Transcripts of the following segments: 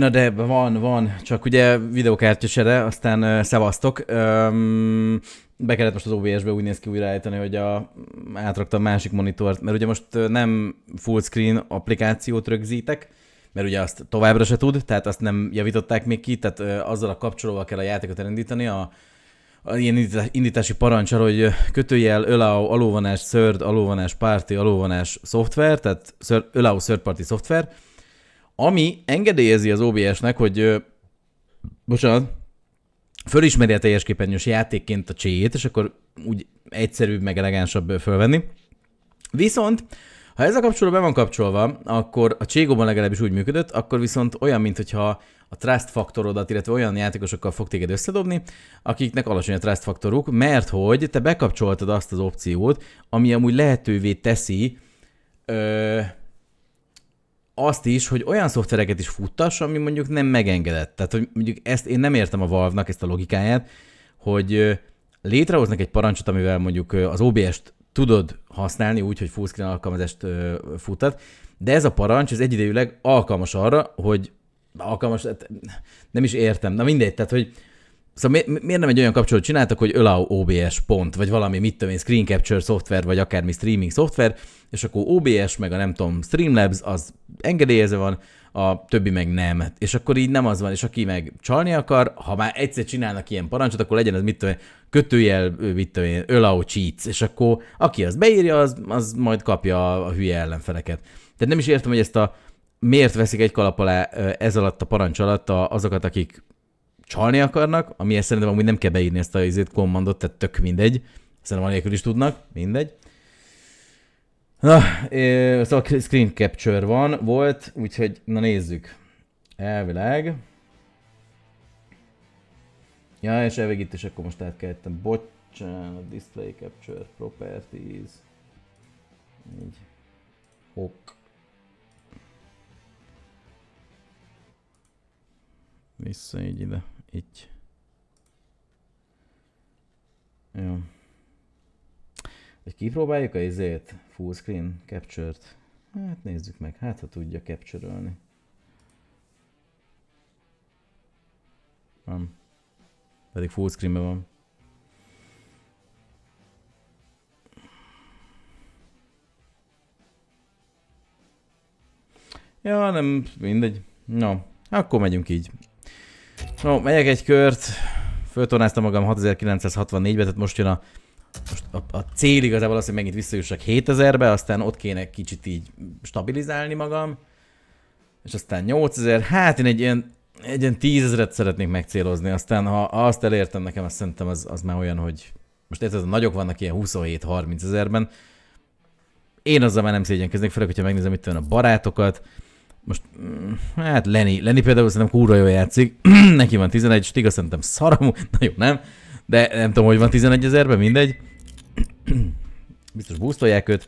Na de van, csak ugye videokártyasere, aztán szevasztok. Be kellett most az OBS-be úgy néz ki újraállítani, hogy átraktam másik monitort, mert ugye most nem full screen applikációt rögzítek, mert ugye azt továbbra se tud, tehát azt nem javították még ki, tehát azzal a kapcsolóval kell a játékot elindítani, ilyen indítási parancsal, hogy kötőjel allow alulvonás third, alulvonás party, alulvonás szoftver, tehát allow third party szoftver, ami engedélyezi az OBS-nek, hogy fölismeri a teljes képernyős játékként a cséjét, és akkor úgy egyszerűbb, meg elegánsabb fölvenni. Viszont, ha ez a kapcsoló be van kapcsolva, akkor a Cségóban legalábbis úgy működött, akkor viszont olyan, mintha a trust faktorodat, illetve olyan játékosokkal fog téged összedobni, akiknek alacsony a trust faktoruk, mert hogy te bekapcsoltad azt az opciót, ami amúgy lehetővé teszi azt is, hogy olyan szoftvereket is futtass, ami mondjuk nem megengedett. Tehát, hogy mondjuk ezt én nem értem a Valve-nak, ezt a logikáját, hogy létrehoznak egy parancsot, amivel mondjuk az OBS-t tudod használni úgy, hogy fullscreen alkalmazást futtat, de ez a parancs, ez egyidejűleg alkalmas arra, hogy nem is értem, na mindegy, tehát, hogy szóval miért nem egy olyan kapcsolót csináltak, hogy allow OBS pont, vagy valami, mit tudom én, screen capture szoftver, vagy akármi streaming szoftver, és akkor OBS, meg a nem tudom, Streamlabs, az engedélyezve van, a többi meg nem. És akkor így nem az van, és aki meg csalni akar, ha már egyszer csinálnak ilyen parancsot, akkor legyen ez mit tudom én, kötőjel, mit tudom én, allow cheats, és akkor aki azt beírja, az majd kapja a hülye ellenfeleket. Tehát nem is értem, hogy ezt miért veszik egy kalap alá ez alatt a parancs alatt azokat, akik csalni akarnak, amihez szerintem amúgy nem kell beírni ezt a commandot, tehát tök mindegy. Szerintem anélkül is tudnak, mindegy. Na, szóval screen capture volt, úgyhogy na nézzük. Elvileg. Ja, és elvég itt is akkor most átkeltem. Bocsánat, display capture, properties. Így. Ok. Vissza így ide. Így. Jó. Hogy kipróbáljuk a izét, full screen capture-t. Hát nézzük meg, hát ha tudja capture-ölni. Nem. Pedig full screenben van. Ja, nem, mindegy. No, akkor megyünk így. No, megyek egy kört. Föltornáztam magam 6964-be, tehát most jön a cél igazából az, hogy megint visszajussak 7000-be, aztán ott kéne kicsit így stabilizálni magam. És aztán 8000, hát én egy ilyen 10 000-et szeretnék megcélozni, aztán ha azt elértem, nekem azt szerintem az már olyan, hogy most érted, a nagyok vannak ilyen 27-30 ezerben. Én azzal már nem szégyenkeznék, főleg, hogyha megnézem itt a barátokat. Most, hát Lenny például szerintem kurva jól játszik, neki van 11, Stiga szerintem szaramú, na jó, nem? De nem tudom, hogy van 11 000-ben, mindegy. Biztos boostolják őt.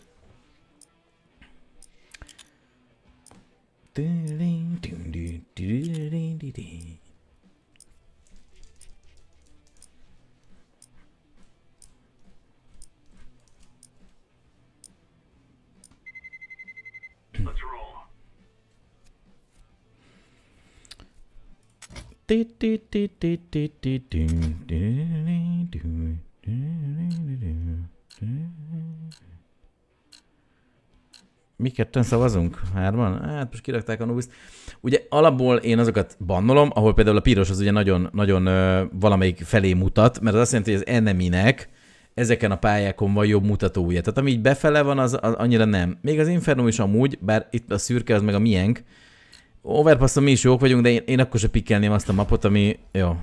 Mi ketten szavazunk? Hárman? Hát most kirakták a Nubis-t. Ugye alapból én azokat bannolom, ahol például a piros az ugye nagyon valamelyik felé mutat, mert az azt jelenti, hogy az eneminek ezeken a pályákon van jobb mutatója. Tehát ami így befele van, az annyira nem. Még az Inferno is amúgy, bár itt a szürke az meg a miénk. Overpasson mi is jók vagyunk, de én akkor se pikkelném azt a mapot, ami... Jó.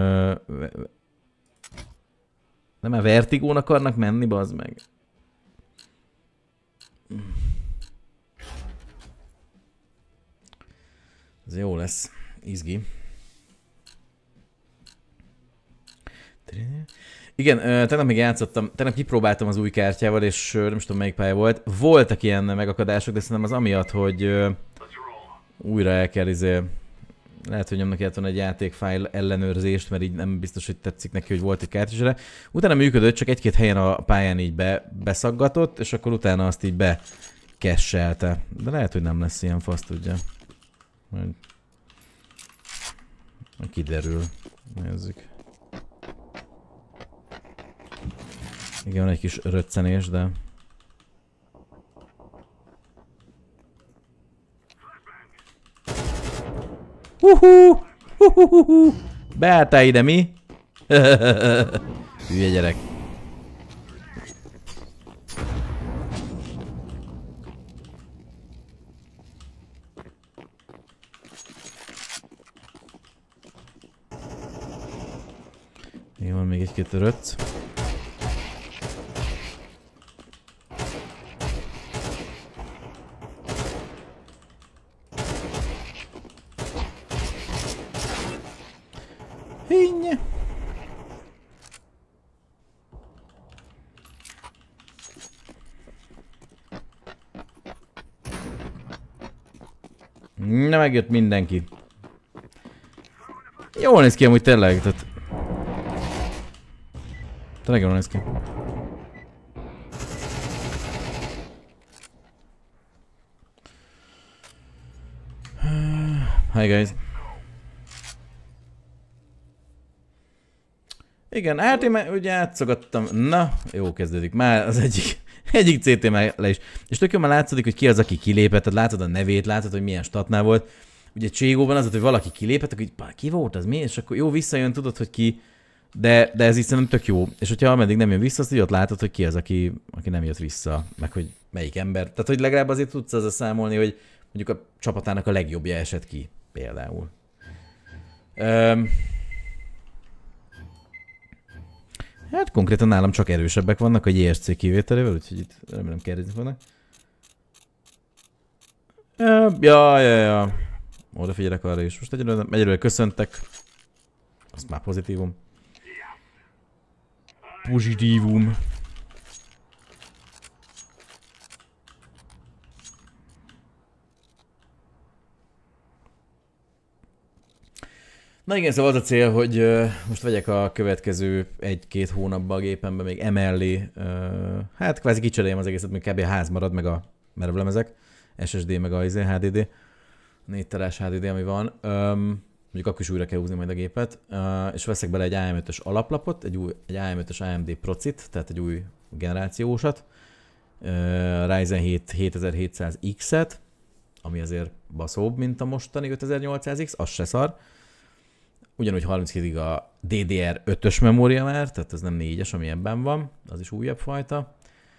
Nem már Vertigón akarnak menni, bazd meg. Ez jó lesz. Izgi. Igen, tegnap még játszottam, tegnap kipróbáltam az új kártyával, és nem is tudom melyik pálya volt. Voltak ilyen megakadások, de szerintem az amiatt, hogy újra el kell lehet, hogy nyomnak kellett volna egy játékfájl ellenőrzést, mert így nem biztos, hogy tetszik neki, hogy volt egy kártyasere. Utána működött, csak egy-két helyen a pályán így beszaggatott, és akkor utána azt így bekesselte. De lehet, hogy nem lesz ilyen fasz, tudja. Kiderül. Nézzük. Igen, van egy kis röccenés, de... Beálltál ide, mi? Hülye gyerek. Jó, van még egy-két röcc. Hinnye. Na, megjött mindenki. Jól néz ki amúgy tényleg, tehát... Tényleg jól néz ki. Hi guys. Igen, hát én már ugye átszogattam. Na, jó kezdődik. Már az egyik CT már le is. És tök jó, már látszódik, hogy ki az, aki kilépett. Tehát látod a nevét, látod, hogy milyen statnál volt. Ugye Cségóban az volt, hogy valaki kilépett, akkor így, ki volt az, mi? És akkor jó, visszajön, tudod, hogy ki. De ez így szerintem tök jó. És hogyha ameddig nem jön vissza, azt így ott látod, hogy ki az, aki nem jött vissza. Meg hogy melyik ember. Tehát, hogy legalább azért tudsz azzal számolni, hogy mondjuk a csapatának a legjobbja esett ki. Például. Hát konkrétan nálam csak erősebbek vannak a JSC kivételével, úgyhogy itt remélem kérdezni fognak. Ja. Odafigyelek arra is. Most egyelőre köszöntek. Azt már pozitívum. Pozitívum. Na igen, szóval az a cél, hogy most vegyek a következő 1-2 hónapban a gépembe még emellé, hát kvázi kicseréljem az egészet, még kb. A ház marad, meg a merevlemezek, SSD, meg a HDD, 4 terás HDD, ami van. Mondjuk akkor is újra kell húzni majd a gépet, és veszek bele egy AM5-ös alaplapot, egy AM5-ös AMD Procit, tehát egy új generációsat, Ryzen 7 7700X-et, ami azért baszóbb, mint a mostani 5800X, az se szar. Ugyanúgy 32 GB a DDR5-ös memória már, tehát ez nem 4-es, ami ebben van, az is újabb fajta.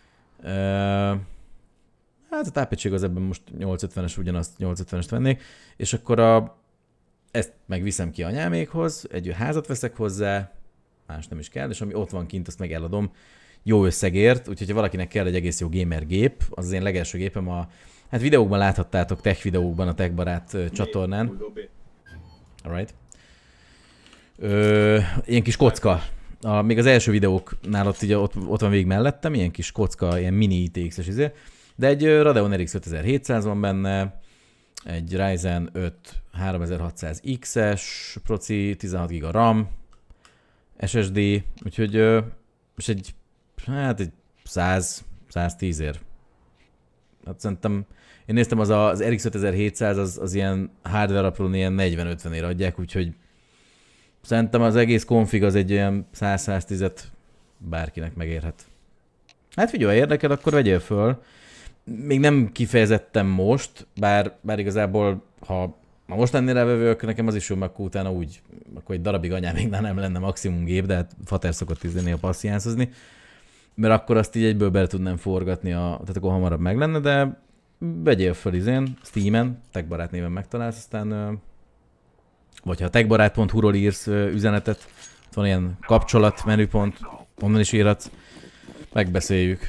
Hát a tápegység az ebben most 850-es, ugyanazt 850-est vennék, és akkor ezt megviszem ki anyámékhoz, egy házat veszek hozzá, más nem is kell, és ami ott van kint, azt meg eladom jó összegért, úgyhogy ha valakinek kell egy egész jó gamer gép, az én legelső gépem hát videókban láthattátok, tech videókban a TechBarát csatornán. Alright. Ilyen kis kocka. Még az első videóknál ott van végig mellettem, ilyen kis kocka, ilyen mini ITX-es izé. De egy Radeon RX 5700 van benne, egy Ryzen 5 3600X-es proci, 16 GB RAM, SSD, úgyhogy és egy 110 ér. Hát szerintem, én néztem, az RX 5700 az ilyen hardware alapról ilyen 40-50 ér adják, úgyhogy szerintem az egész config az egy olyan 100-110-et bárkinek megérhet. Hát figyelj, ha érdekel, akkor vegyél föl. Még nem kifejezettem most, bár igazából, ha most lennél rávevő, akkor nekem az is jó, akkor utána úgy, akkor egy darabig anyáméknál nem lenne maximum gép, de hát fater szokott néha passziánszozni, mert akkor azt így egyből bele tudnám forgatni, tehát akkor hamarabb meg lenne, de vegyél föl Steamen, TechBarát néven megtalálsz, aztán vagy ha techbarát.hu-ról írsz üzenetet, ott van ilyen kapcsolat, menüpont, onnan is írhatsz, megbeszéljük.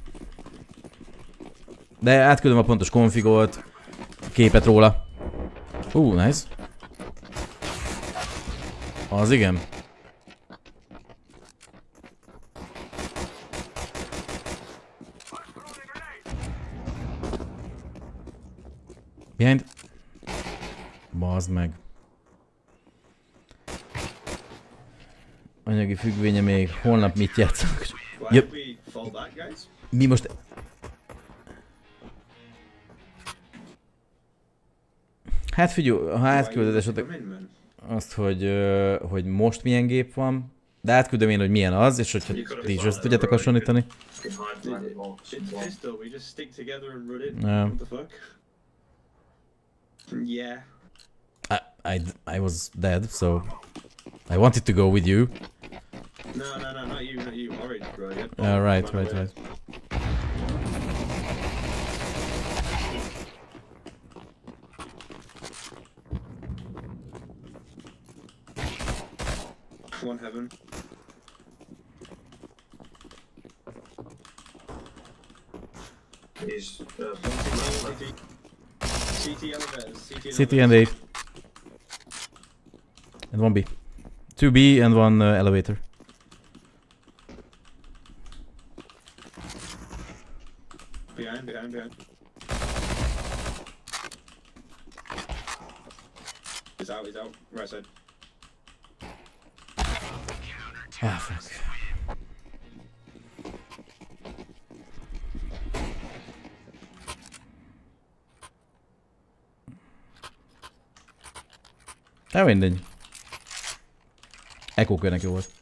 De átküldöm a pontos konfigolt, képet róla. Nice. Az igen. Behind. Bazd meg. Anyagi függvénye még, holnap mit játszunk? Ja. Mi most... Hát figyelj, ha átküldöd esetleg... azt, hogy most milyen gép van, de átküldöm én, hogy milyen az, és hogyha ti is össze tudjátok hasonlítani. Yeah. I was dead, so I wanted to go with you. No, not you, Orange, bro. Right. One heaven. He's CT elevators. CT and A. And one B. 2 B and one elevator. Behind. He's out. Right side. Ah, fuck. Nem mindegy. Ekókörnek jó volt.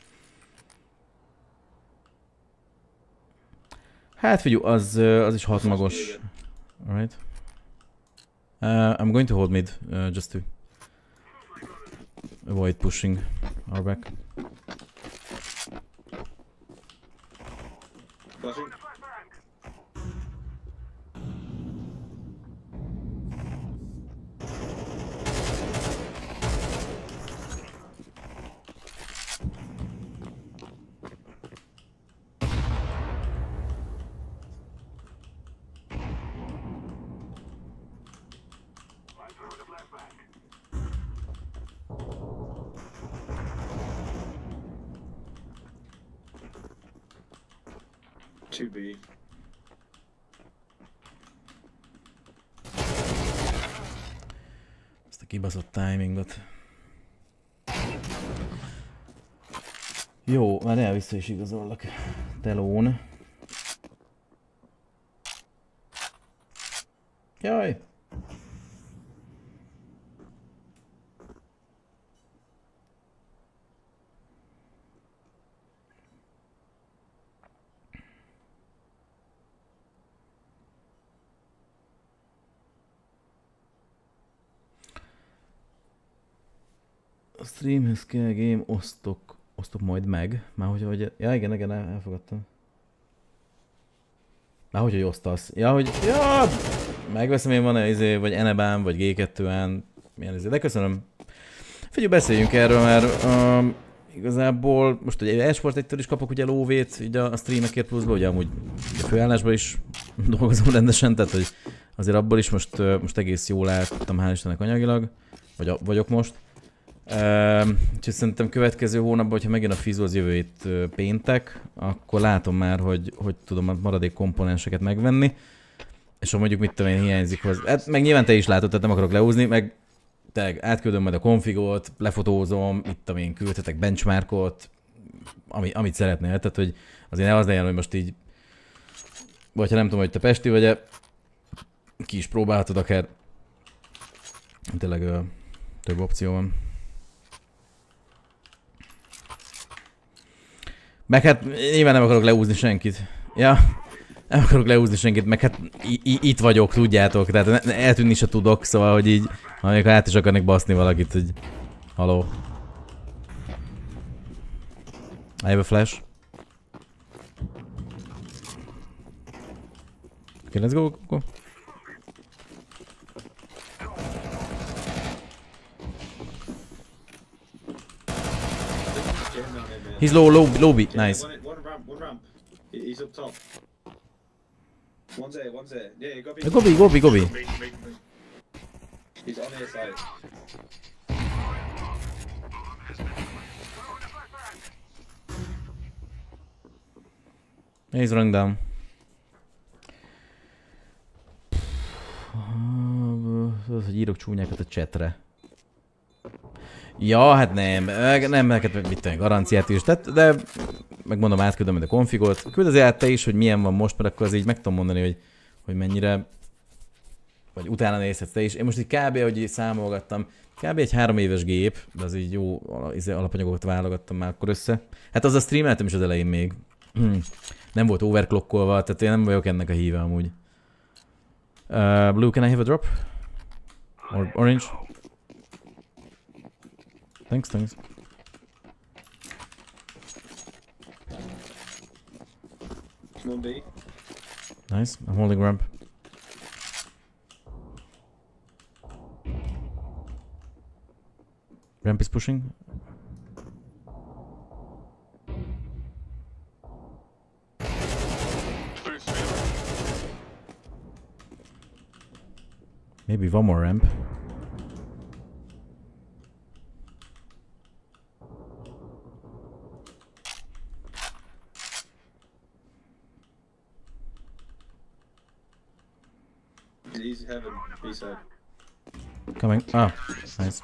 Hát figyelj, az is 6 magos. Alright. I'm going to hold mid, just to avoid pushing our back. Flashing. B. Ezt a kibaszott timingot. Jó, már vissza is igazollak. Telón. Jaj! A streamhez kell game, osztok majd meg. Már hogy ja igen, elfogadtam. Már hogy osztasz. Ja, hogy ja, megveszem én van-e izé, vagy Enebán, vagy G2-en, milyen izé, de köszönöm. Figyelj, beszéljünk erről, mert igazából most ugye eSport 1-től is kapok ugye lóvét, ugye a streamekért pluszba, ugye amúgy a főállásban is dolgozom rendesen, tehát hogy azért abból is most egész jól álltam, hál' Istennek anyagilag, vagyok most. Úgyhogy szerintem következő hónapban, hogyha megjön a Fizzle az jövő hét péntek, akkor látom már, hogy tudom a maradék komponenseket megvenni. És ha mondjuk mit tudom én hiányzik hozzá. Hát meg nyilván te is látod, tehát nem akarok leúzni, meg tényleg átküldöm majd a konfigot, lefotózom, itt tudom én küldhetek benchmarkot, amit szeretnél, tehát hogy azért ne az legyen, hogy most így, vagy ha nem tudom, hogy te pesti vagy-e, ki is próbálhatod akár. Tényleg több opció van. Meg hát nyilván nem akarok leúzni senkit. Ja, nem akarok leúzni senkit, meg hát itt vagyok, tudjátok, tehát eltűnni se tudok, szóval, hogy így, amikor át is akarnék baszni valakit, hogy haló. I have a flash. Okay, let's go. He's low B, nice. One ramp. He's up top. One's there. Yeah, go B. Go B. He's on the side. He's running down. Hogy írok csúnyákat a chatre. Ja, hát nem, neked mit tenni, garanciát is, de megmondom, átküldöm majd a konfigot. Küld azért át te is, hogy milyen van most, mert akkor az így meg tudom mondani, hogy mennyire vagy utána nézhetsz te is. Én most így kb. Hogy számolgattam, kb. Egy 3 éves gép, de az így jó alapanyagokat válogattam már akkor össze. Hát azzal streameltem is az elején még. Nem volt overclockolva, tehát én nem vagyok ennek a híve amúgy. Blue, can I have a drop? Or orange? Thanks, thanks. One B. Nice, I'm holding ramp. Ramp is pushing. Maybe one more ramp. He's heaven, B side. Coming. Ah, nice.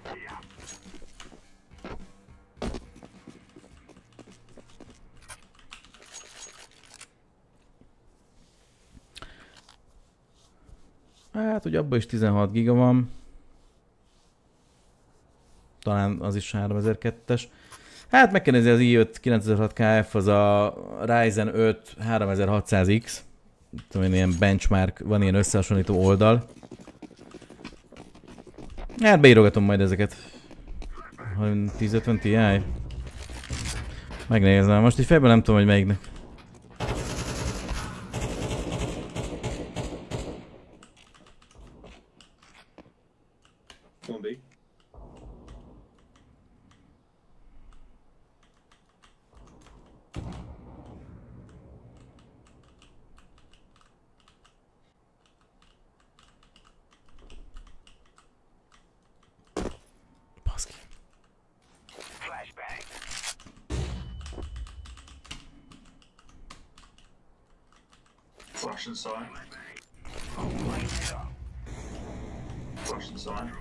Hát, hogy abban is 16 giga van. Talán az is 3002-es. Hát meg kell nézni az i5 9600 KF, az a Ryzen 5 3600X. Tudom, ilyen benchmark, van ilyen összehasonlító oldal. Hát beírogatom majd ezeket. 1050 Ti. Megnézem. Most így fejből nem tudom, hogy melyiknek. One B. Baszki. Flash inside. Flash inside.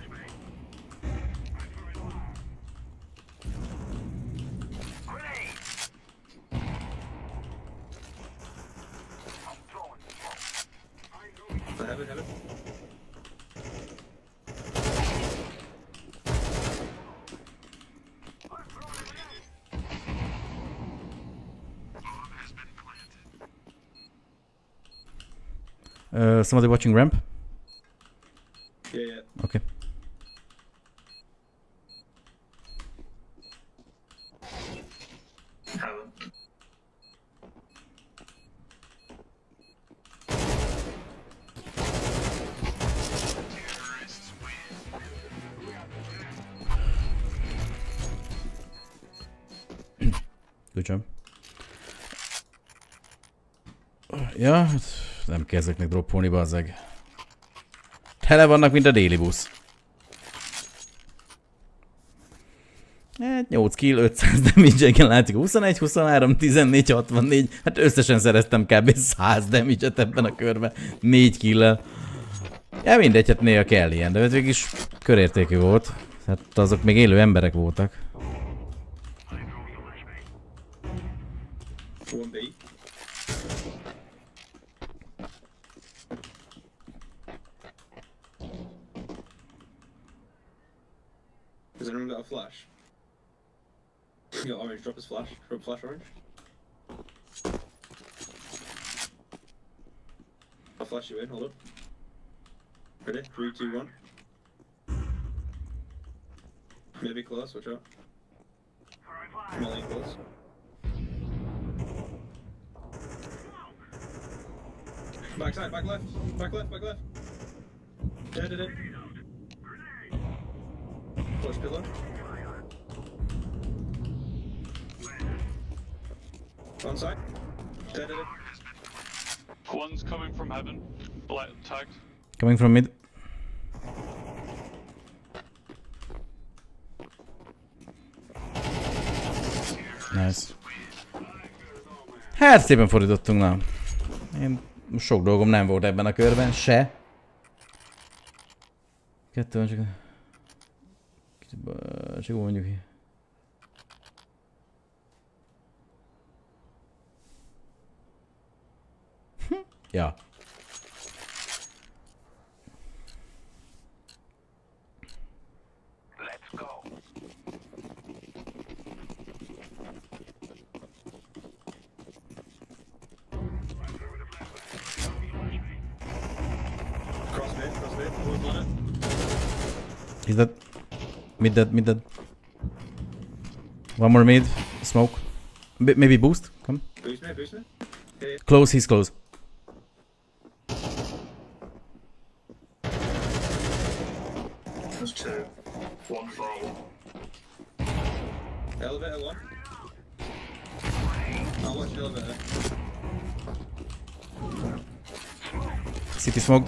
Heaven. Somebody watching ramp? Yeah. Okay. Heaven. Good job. Ja, nem kell ezeknek droppolni, bazzeg. Tele vannak, mint a déli busz. 8 kill, 500 damage-eken látszik. 21, 23, 14, 64. Hát összesen szereztem kb. 100 damage-et ebben a körben. 4 kill-el. Ja, mindegy, hát néha kell ilyen, de végig is körértékű volt. Hát azok még élő emberek voltak. One B. Has anyone got a flash? You got orange, drop his flash. Drop flash orange. I'll flash you in, hold up. Ready? 3, 2, 1. Maybe close, watch out. Molly close. Back side, back left. Dead. Push pillar. One side. Dead. One's coming from heaven. Black tagged. Coming from mid. Nice. Hát szépen fordítottunk, na. Én sok dolgom nem volt ebben a körben, se. Kettő van csak... Csak mondjuk ki. Ja. Is that... Mid dead, mid dead. One more mid. Smoke. Maybe boost. Come. Boost me, boost me. Okay. Close, he's close. There's two. One fall. Elevator one. I'll watch the elevator. City smoked.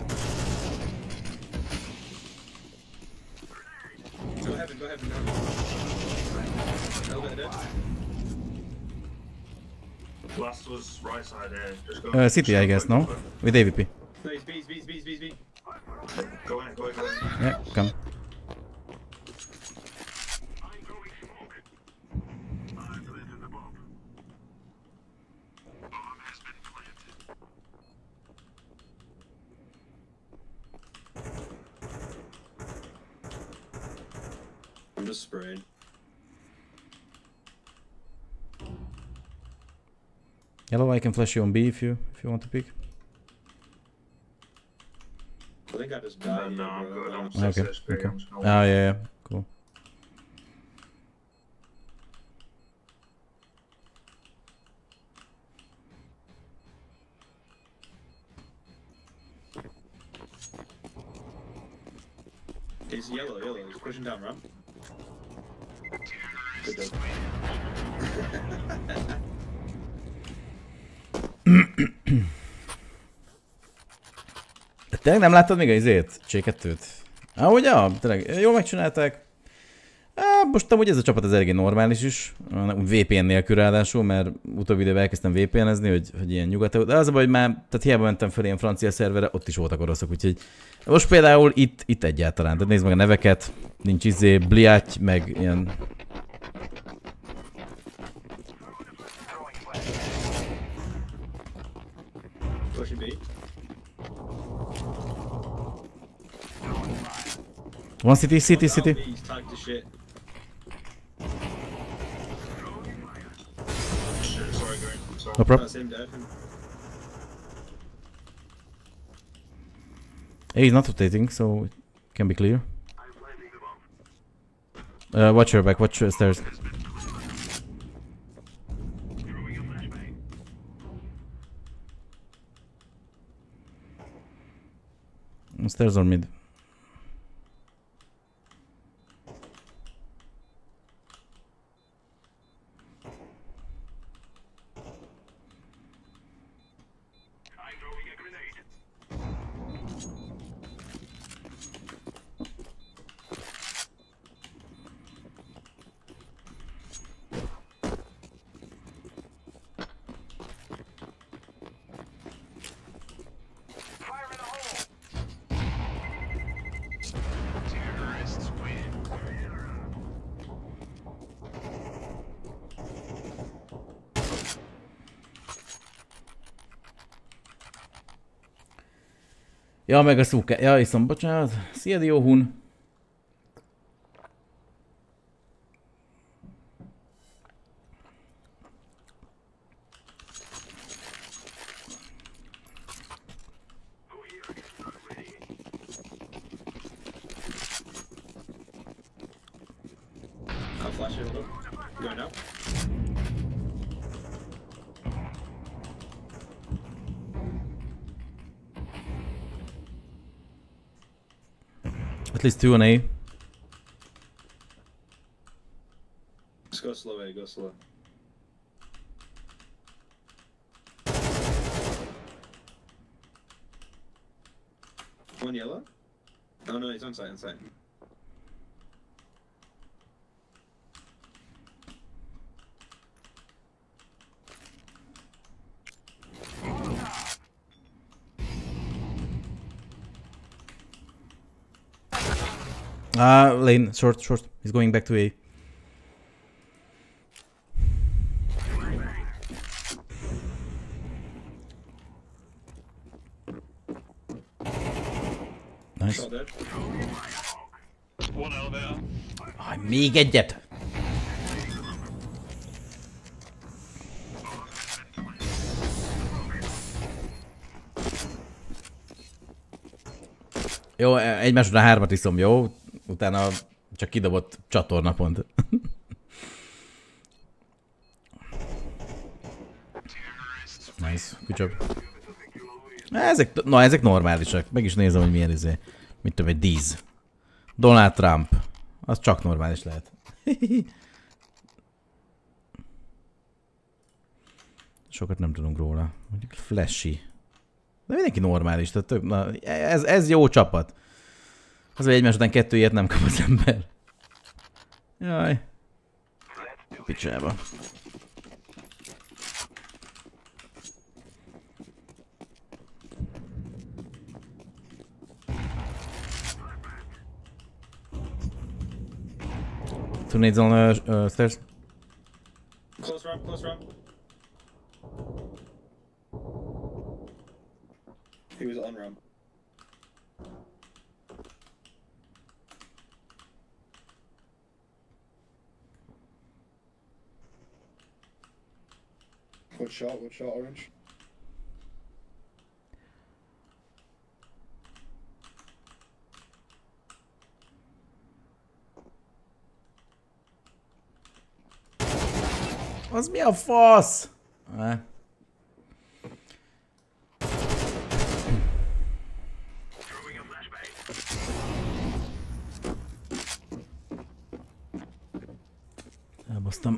Go heaven, go heaven, go heaven. Elevator dead. Last was right side here. Just go. City, I guess, no? With AVP. No, he's bees, bees, bees, bees, bees. Go in, go in, go in. Yeah, come. I'm just spraying. Yellow, I can flash you on B if you want to pick. I think I just died. No, I'm good. I'm Okay, SSP. okay. I'm just gonna Oh, yeah, cool. He's yellow, yellow. He's pushing down ramp. Good job. Tényleg nem láttad még a izét? C2-t? Ahogy, ja, tényleg jól megcsinálták. Most amúgy ez a csapat az eléggé normális is, VPN nélkül ráadásul, mert utóbbi időben elkezdtem VPN-ezni, hogy ilyen nyugat, de az a baj, hogy már, tehát hiába mentem fel ilyen francia szerverre, ott is voltak oroszok, úgyhogy most például itt egyáltalán, tehát nézd meg a neveket, nincs izé, Bliáty, meg ilyen... Pushing B. One city, city, city. He's tagged to shit. Shit, sorry, going. Sorry. No problem. That's him dead. A is not rotating, so it can be clear. Watch your back, watch your stairs. Stairs or mid? Ja, meg a szúke. Ja, iszom, bocsánat. Szia, Dióhun. I'll flash it. Going out. At least two on A. Just go slow, A, go slow. One yellow? Oh no, he's on site, on site. Lane, short, short. He's going back to A. Nice. Shot dead. One elevator. Még egyet! Jó, egymás után hármat iszom, jó? utána csak kidobott csatornapont. Nice, good job. Ezek normálisak. Meg is nézem, hogy milyen izé. Mit tudom, egy Diz. Donald Trump. Az csak normális lehet. Sokat nem tudunk róla. Mondjuk Flashy. De mindenki normális. Tehát na, ez jó csapat. Az, hogy egymás után 2 ilyet nem kap az ember. Jaj. Picsába. Two nades on stairs. Close ramp, close ramp. He was on ramp. Good shot, Orange. Az mi a fasz? Elbasztam.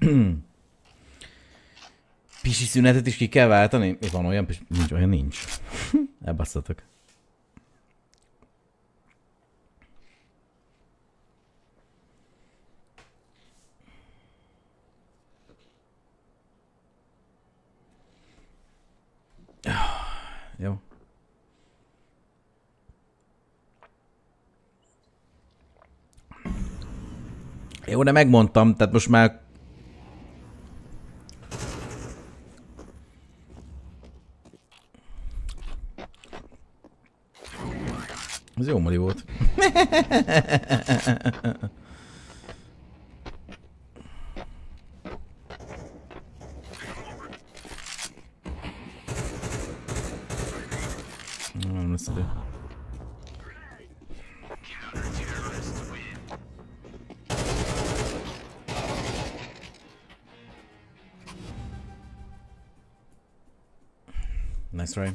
Pisi szünetet is ki kell váltani? Van olyan? Nincs, olyan nincs. Elbasszatok. Jó. Jó, de megmondtam, tehát most már... Ez jó moli volt. Nem lesz idő. Nice try.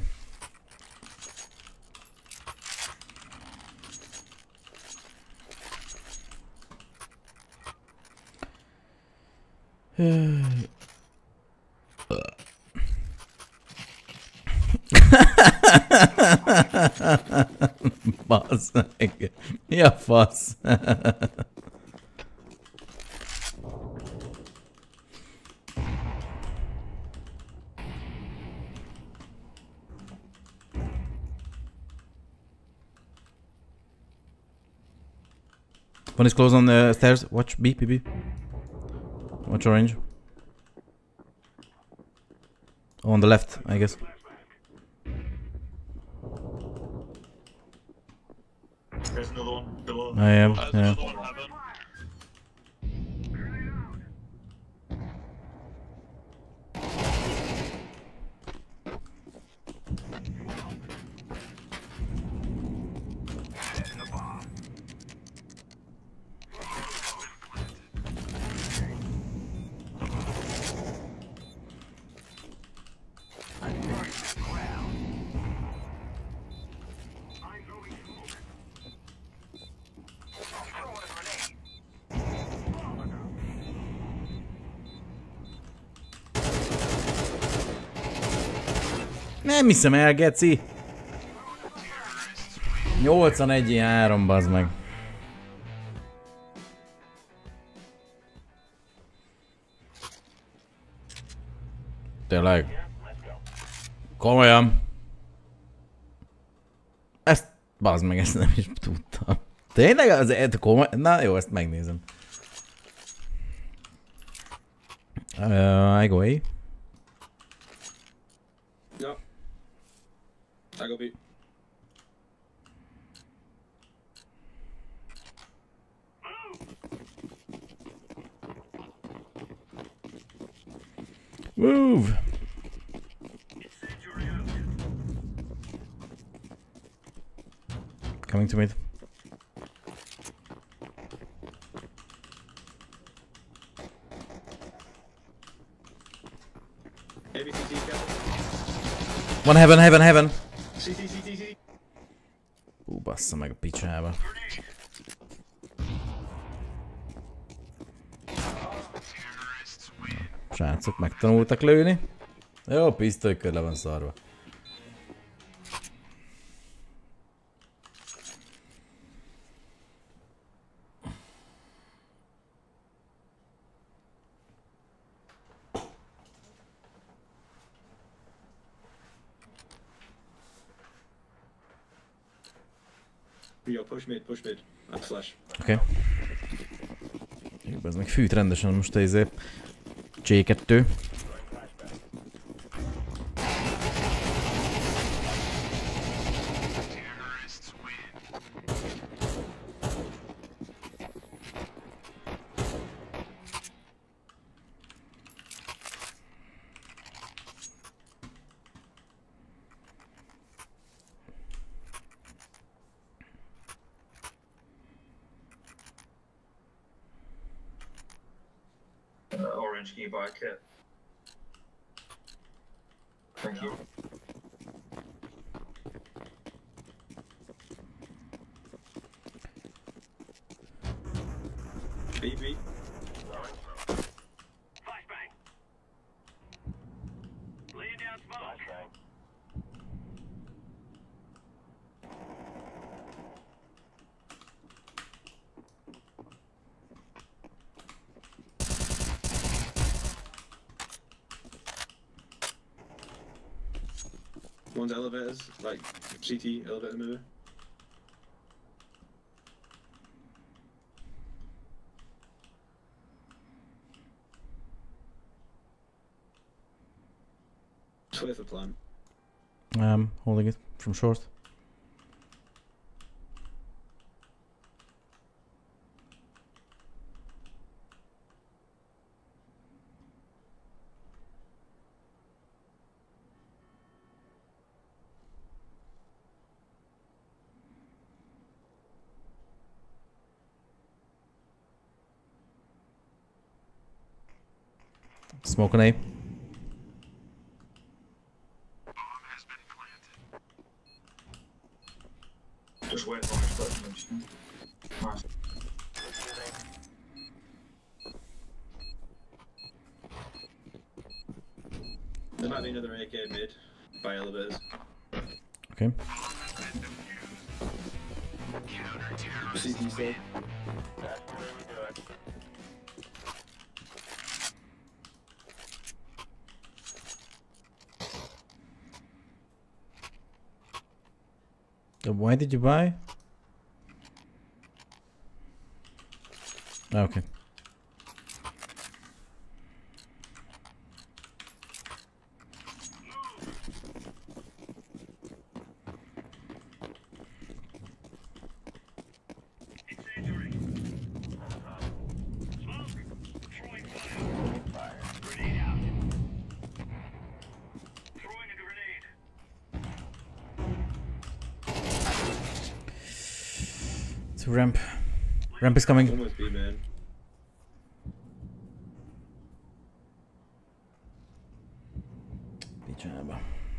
Bassz meg. Mi a fasz? One is close on the stairs. Watch B, B, B. Watch orange. On the left, I guess. There's another one below. I am, There's yeah. another one heaven. Nem hiszem el, geci. 81-3, bazd meg. Tényleg. Komolyan. Ezt, bazd meg, ezt nem is tudtam. Tényleg az komoly? Na jó, ezt megnézem. I go A. Yeah. I go B. Move! Coming to mid. Van heaven. CT. Hú, bassza meg a picsába. Srácok megtanultak lőni. Jó, pisztolykör le van szarva. Yo, push mid. I'm flash. Oké. Ez meg fűt rendesen most ez C2. Orange, can you buy a kit? Thank you. B. Flashbang. Laying down smoke. One's elevators, like CT elevator mover. Where's the plan? Holding it from short. Smoke an A. Just wait for this button. Nice. There might be another AK mid by elevators. Okay. CT still. Why did you buy? Okay. To ramp. Ramp is coming. Almost B, man. Picsába.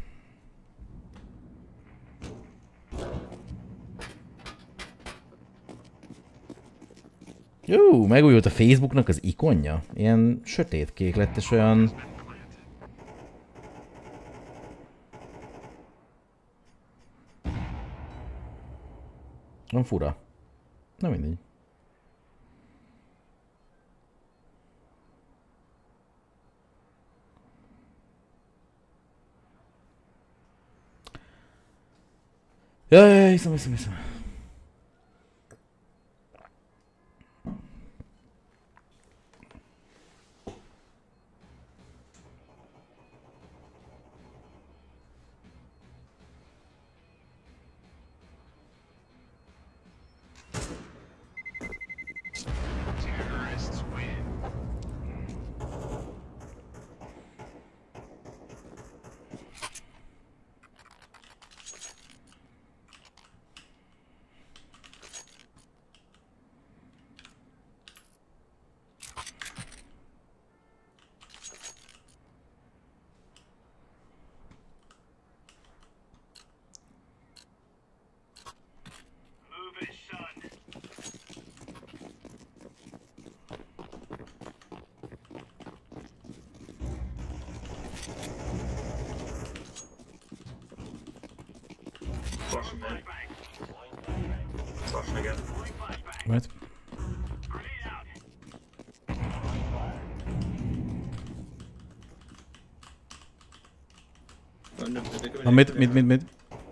Jó, megújult a Facebooknak az ikonja. Ilyen sötétkék lett és olyan... Olyan fura. Na mindegy. Jaj, hiszem. Right. Oh, no, they're coming A in, mid, coming mid, in. mid, mid.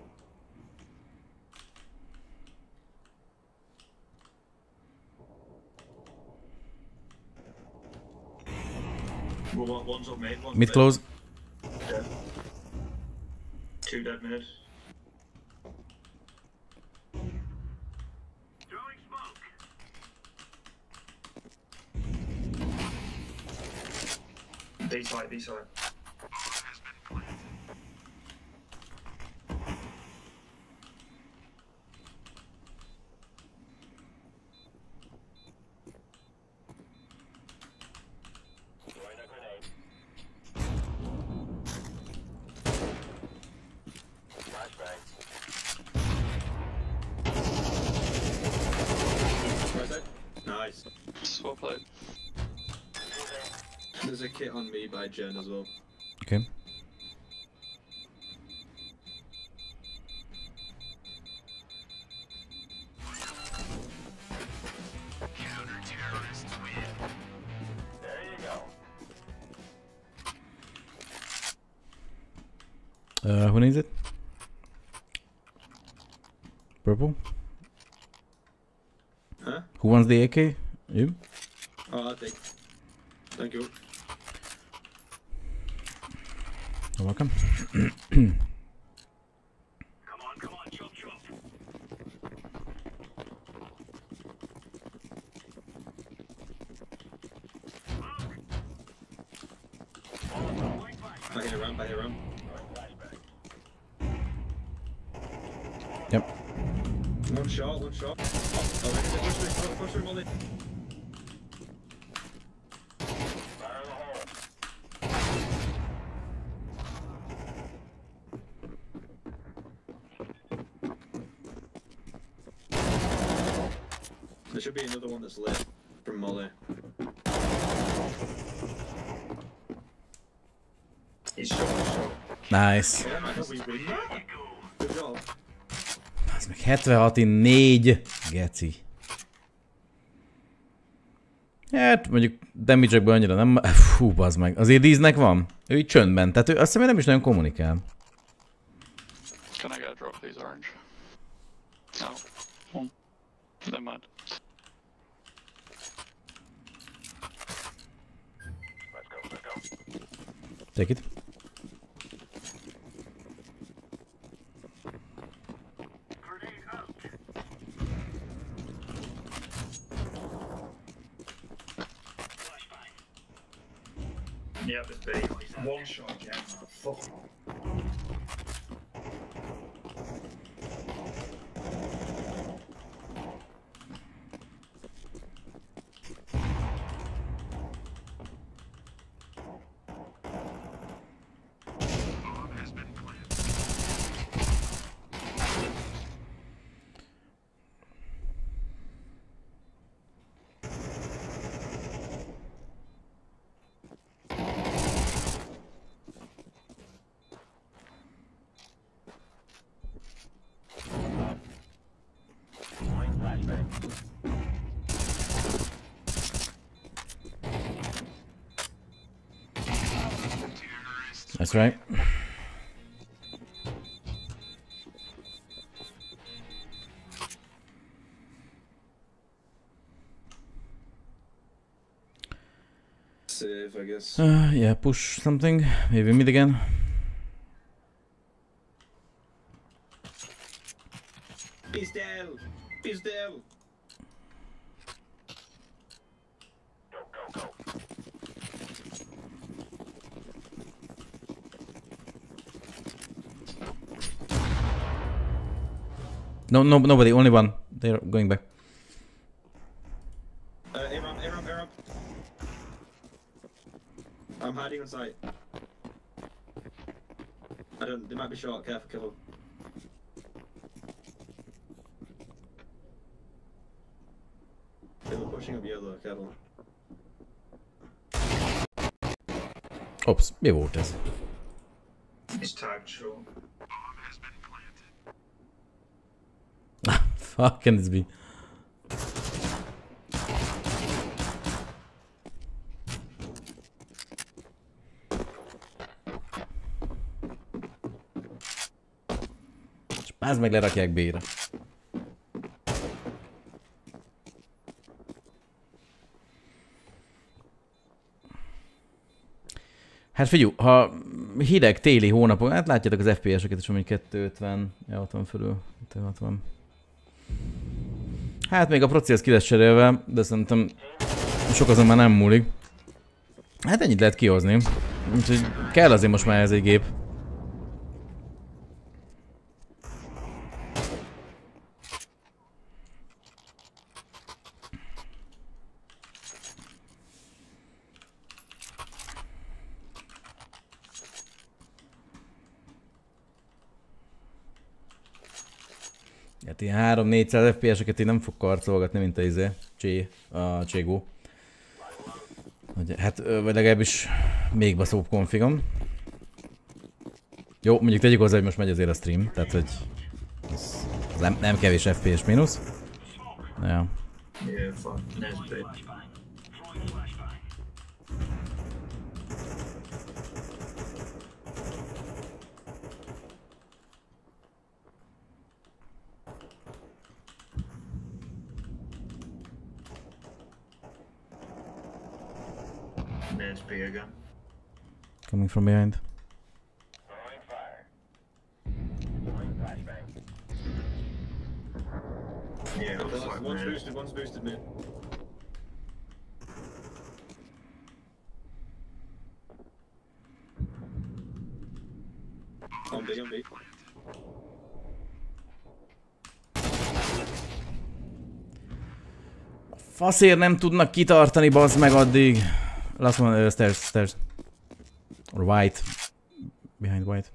Well, one's up mid, one's Mid close. Dead. 2 dead mid. B side, B side. Right side. Nice. Well played. There's a kit on me by Jen as well. Okay. Who needs it? Purple? Huh? Who wants the AK? You? Oh, I'll take. Thank you. You're welcome. I hear a ramp, I hear a ramp. Yep. One shot, one shot. Oh, wait, push through, Molly. There should be another one that's lit from Molly. He's shot. Nice. Yeah, man, we win that. Good job. Az meg 76-4, geci. Hát mondjuk damage-ekből annyira nem... Fú, bazd meg. Azért Díznek van. Ő így csöndben. Tehát ő azt hiszem, hogy nem is nagyon kommunikál. Can I get a drop, please, orange? No. Oh. Never mind. Take it. Yeah, there's B. One shot again. Fuck. That's right. Save, I guess. Yeah, push something. Maybe mid again. Pistol! Pistol! No, nobody. Only one. They're going back. A-ramp, A-ramp, A-ramp. I'm hiding on site. I don't, they might be short, careful, careful. They were pushing up yellow, careful. Ops, mi volt ez? He's tagged short. Fuck can this be? Ez meg lerakják B-re. Hát figyelj, ha hideg téli hónapon, hát látjátok az FPS-eket is, amúgy 250, ja, ott van fölül, 260. Hát még a proci az ki lesz cserélve, de szerintem sok azon már nem múlik. Hát ennyit lehet kihozni. Úgyhogy kell azért most már ez egy gép. Hát ilyen 300-400 FPS-eket én nem fog karcolgatni, mint a Cségó. Hát, vagy legalábbis még baszóbb konfigom. Jó, mondjuk tegyük hozzá, hogy most megy azért a stream, tehát hogy ez nem kevés FPS mínusz. Ja. Yeah, fuck. Nice play. Nice play again. Coming from behind. Yeah, it was like One's boosted mid. On B. Faszért nem tudnak kitartani, bazd meg addig. Last one, stairs. Or white. Behind white.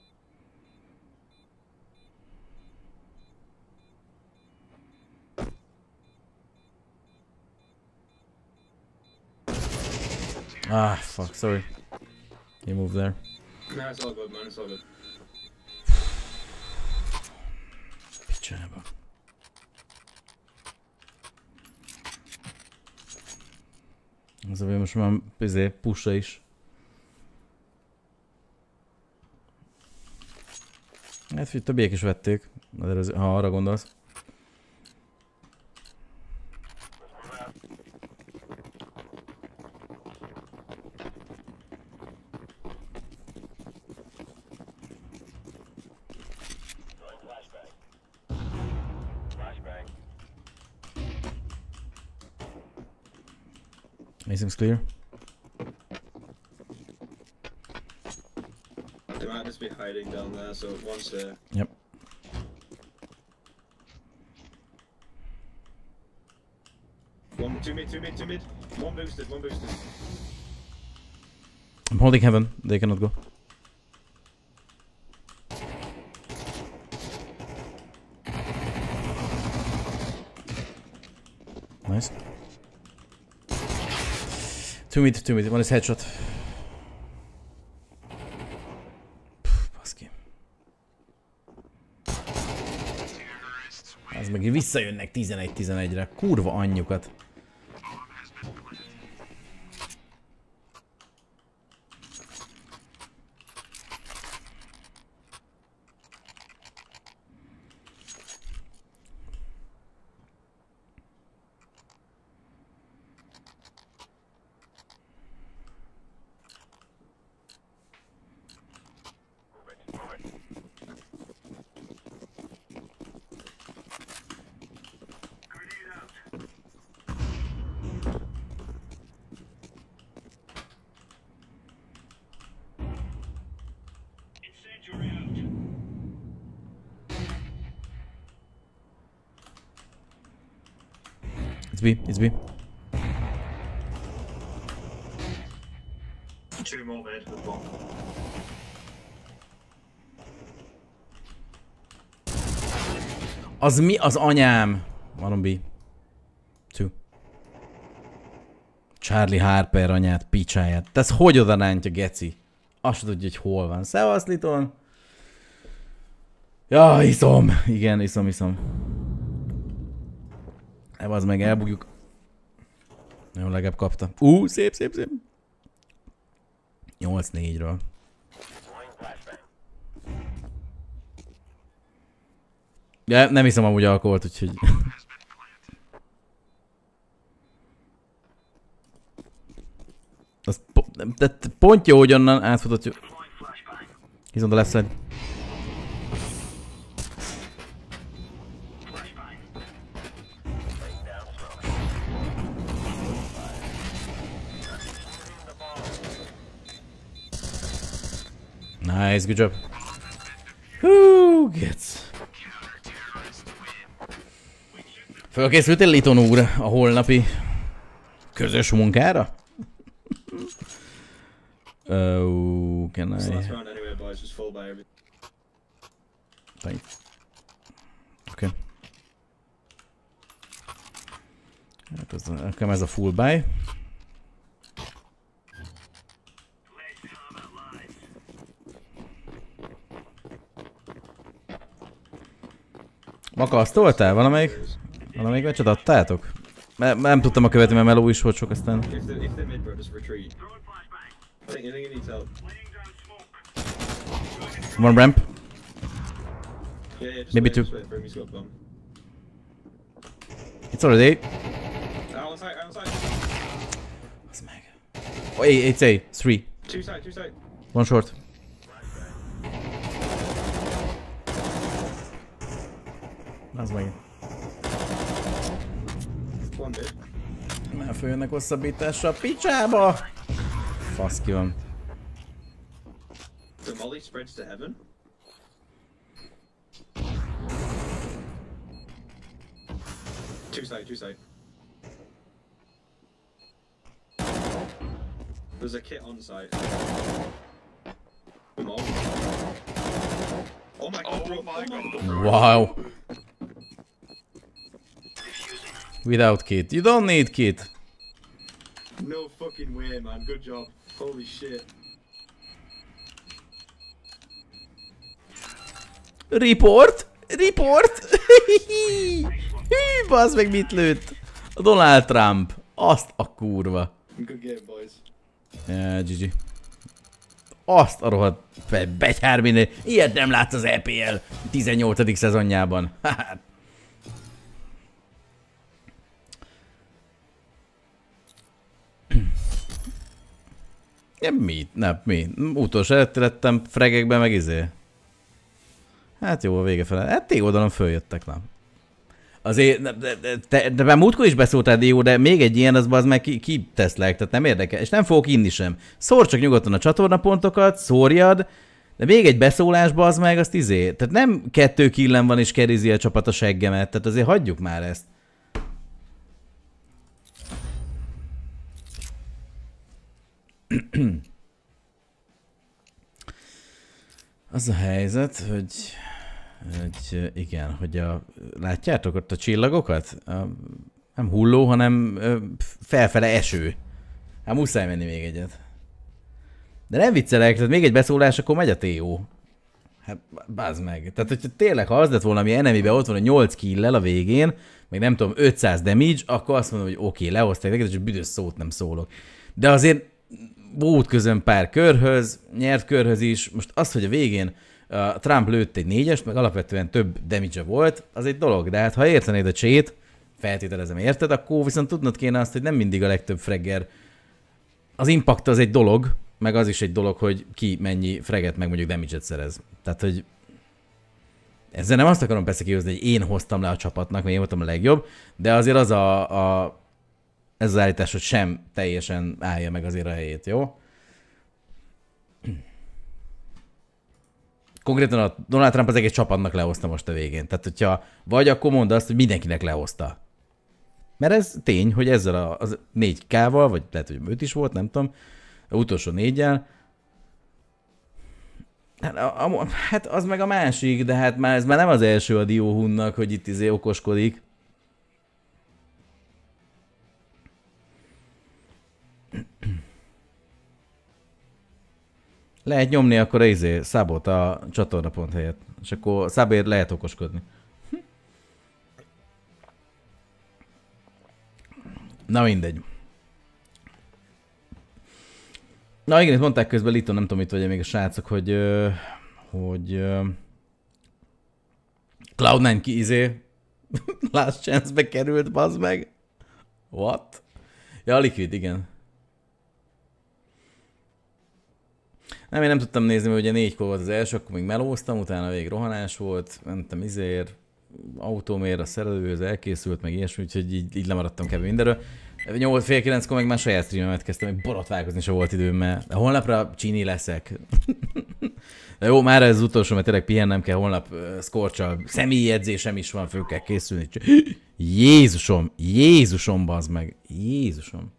Ah, fuck, sorry. You moved there. No, it's all good, man, it's all good. Picsába. Az a most már push-a is. Hát figyelj, többiek is vették, ha arra gondolsz. Seems clear. They might just be hiding down there, so one's there. Yep. Two mid. One boosted. I'm holding heaven, they cannot go. Nice. Two mid, one is headshot. Baszki. Ez meg visszajönnek 11-11-re, kurva anyjukat. It's B. Two more mid with one. Az mi az anyám? One on B. Two. Charlie Harper anyát, picsáját. Te ez hogy odanántja, geci? Azt se tudja, hogy hol van. Szevasz, Liton! Ja, iszom! Igen, iszom. Az meg elbugjuk. Jó, legalább kapta. Szép. 8-4-ről. Ja, nem hiszem amúgy alkoholt, úgyhogy... Az pont jó, hogy onnan átfutott. He's on the left side. Nice, good job. Hú, gets. Fölkészültél Liton úr a holnapi közös munkára? Oh, can I? Last round anyway, boys. Just full buy everything. Thanks. Okay. Hát nekem ez a full buy. Makasztoltál valamelyik? Valamelyik meccset adtátok? Nem tudtam a követni, mert meló is volt sok aztán. If they're mid, bro, just retreat. I think he needs help. One ramp. Yeah, just Maybe wait, two. just wait for him. He's got bomb. It's already 8. On side, on side. Az meg. Oh, it's A. 3. Two side. One short. Az meg. One mid. Már följönnek hosszabbításra a picsába! Fasz ki van. The molly spreads to heaven. Two side. There's a kit on site. Come on. Oh my god, bro. Oh my god. Wow. Without kit. You don't need kit. No fucking way, man. Good job. Holy shit. Report! Hű, bazd meg mit lőtt? A Donald Trump. Azt a kurva. Good game, boys. Yeah, GG. Azt a rohadt begyhárminél. Ilyet nem látsz az EPL 18. szezonjában. Hát. Ja, mi? Utolsó előtt lettem fregekben meg izé. Hát jó, a vége fele. Hát té oldalon följöttek, nem. Azért, de már múltkor is beszóltál, Dió, de még egy ilyen, az meg ki teszlek, tehát nem érdekel. És nem fogok inni sem. Szórj csak nyugodtan a csatornapontokat, szórjad, de még egy beszólásba az meg azt izé. Tehát nem 2 killen van és kerizi a csapat a seggemet, tehát azért hagyjuk már ezt. Az a helyzet, hogy igen, hogy látjátok ott a csillagokat? Nem hulló, hanem felfele eső. Hát muszáj menni még egyet. De nem viccelek, tehát még egy beszólás, akkor megy a TO. Hát bázd meg. Tehát, hogyha tényleg, ha az lett volna, ami enemiben ott van a 8 kill-lel a végén, meg nem tudom, 500 damage, akkor azt mondom, hogy oké, lehozták neked, és büdös szót nem szólok. De azért volt közön pár körhöz, nyert körhöz is. Most az, hogy a végén Trump lőtt egy 4-est, meg alapvetően több damage volt, az egy dolog. De hát ha értenéd a csét, feltételezem érted, akkor viszont tudnod kéne azt, hogy nem mindig a legtöbb fragger. Az impact az egy dolog, meg az is egy dolog, hogy ki mennyi fraget, meg mondjuk damage-et szerez. Tehát, hogy ezzel nem azt akarom persze kihozni, hogy én hoztam le a csapatnak, mert én voltam a legjobb, de azért az ez az állítás, hogy sem teljesen állja meg azért a helyét, jó? Konkrétan a Donald Trump az egész csapatnak lehozta most a végén. Tehát, hogyha vagy akkor mondd azt, hogy mindenkinek lehozta. Mert ez tény, hogy ezzel az 4K-val, vagy lehet, hogy 5 is volt, nem tudom, az utolsó 4-jel, hát az meg a másik, de hát már ez már nem az első a Dióhunnak, hogy itt izé okoskodik. Lehet nyomni akkor a szabot a csatornapont helyett, és akkor szabért lehet okoskodni. Na mindegy. Na igen, itt mondták közben Lito, nem tudom, itt vagy még a srácok, hogy Cloud9 ki Last Chance-be került, bazd meg. What? Ja, a Liquid, igen. Nem, én nem tudtam nézni, mert ugye 4-kor volt az első, akkor még melóztam, utána végig rohanás volt, mentem autómér, a szerelőhöz elkészült, meg ilyesmi, úgyhogy így lemaradtam kb. Mindenről. 8-9-kor meg már saját streamemet kezdtem, még borotválkozni se volt időm, mert holnapra csini leszek. De jó, már ez az utolsó, mert tényleg pihennem kell, holnap Scorch-al személyi edzésem is van, föl kell készülni. Jézusom, bazd meg, Jézusom.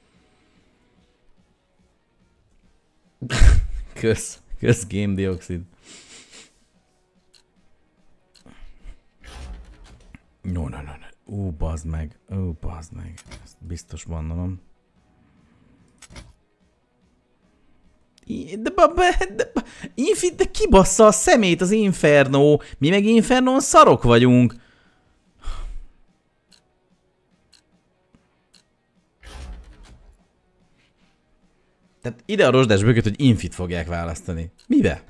Kösz Game Dioxid. No. Bazd meg. Ezt biztos bannolom. De kibassza a szemét az Inferno. Mi meg Infernon szarok vagyunk. Tehát ide a rozsdás bököt, hogy Infit fogják választani. Mibe?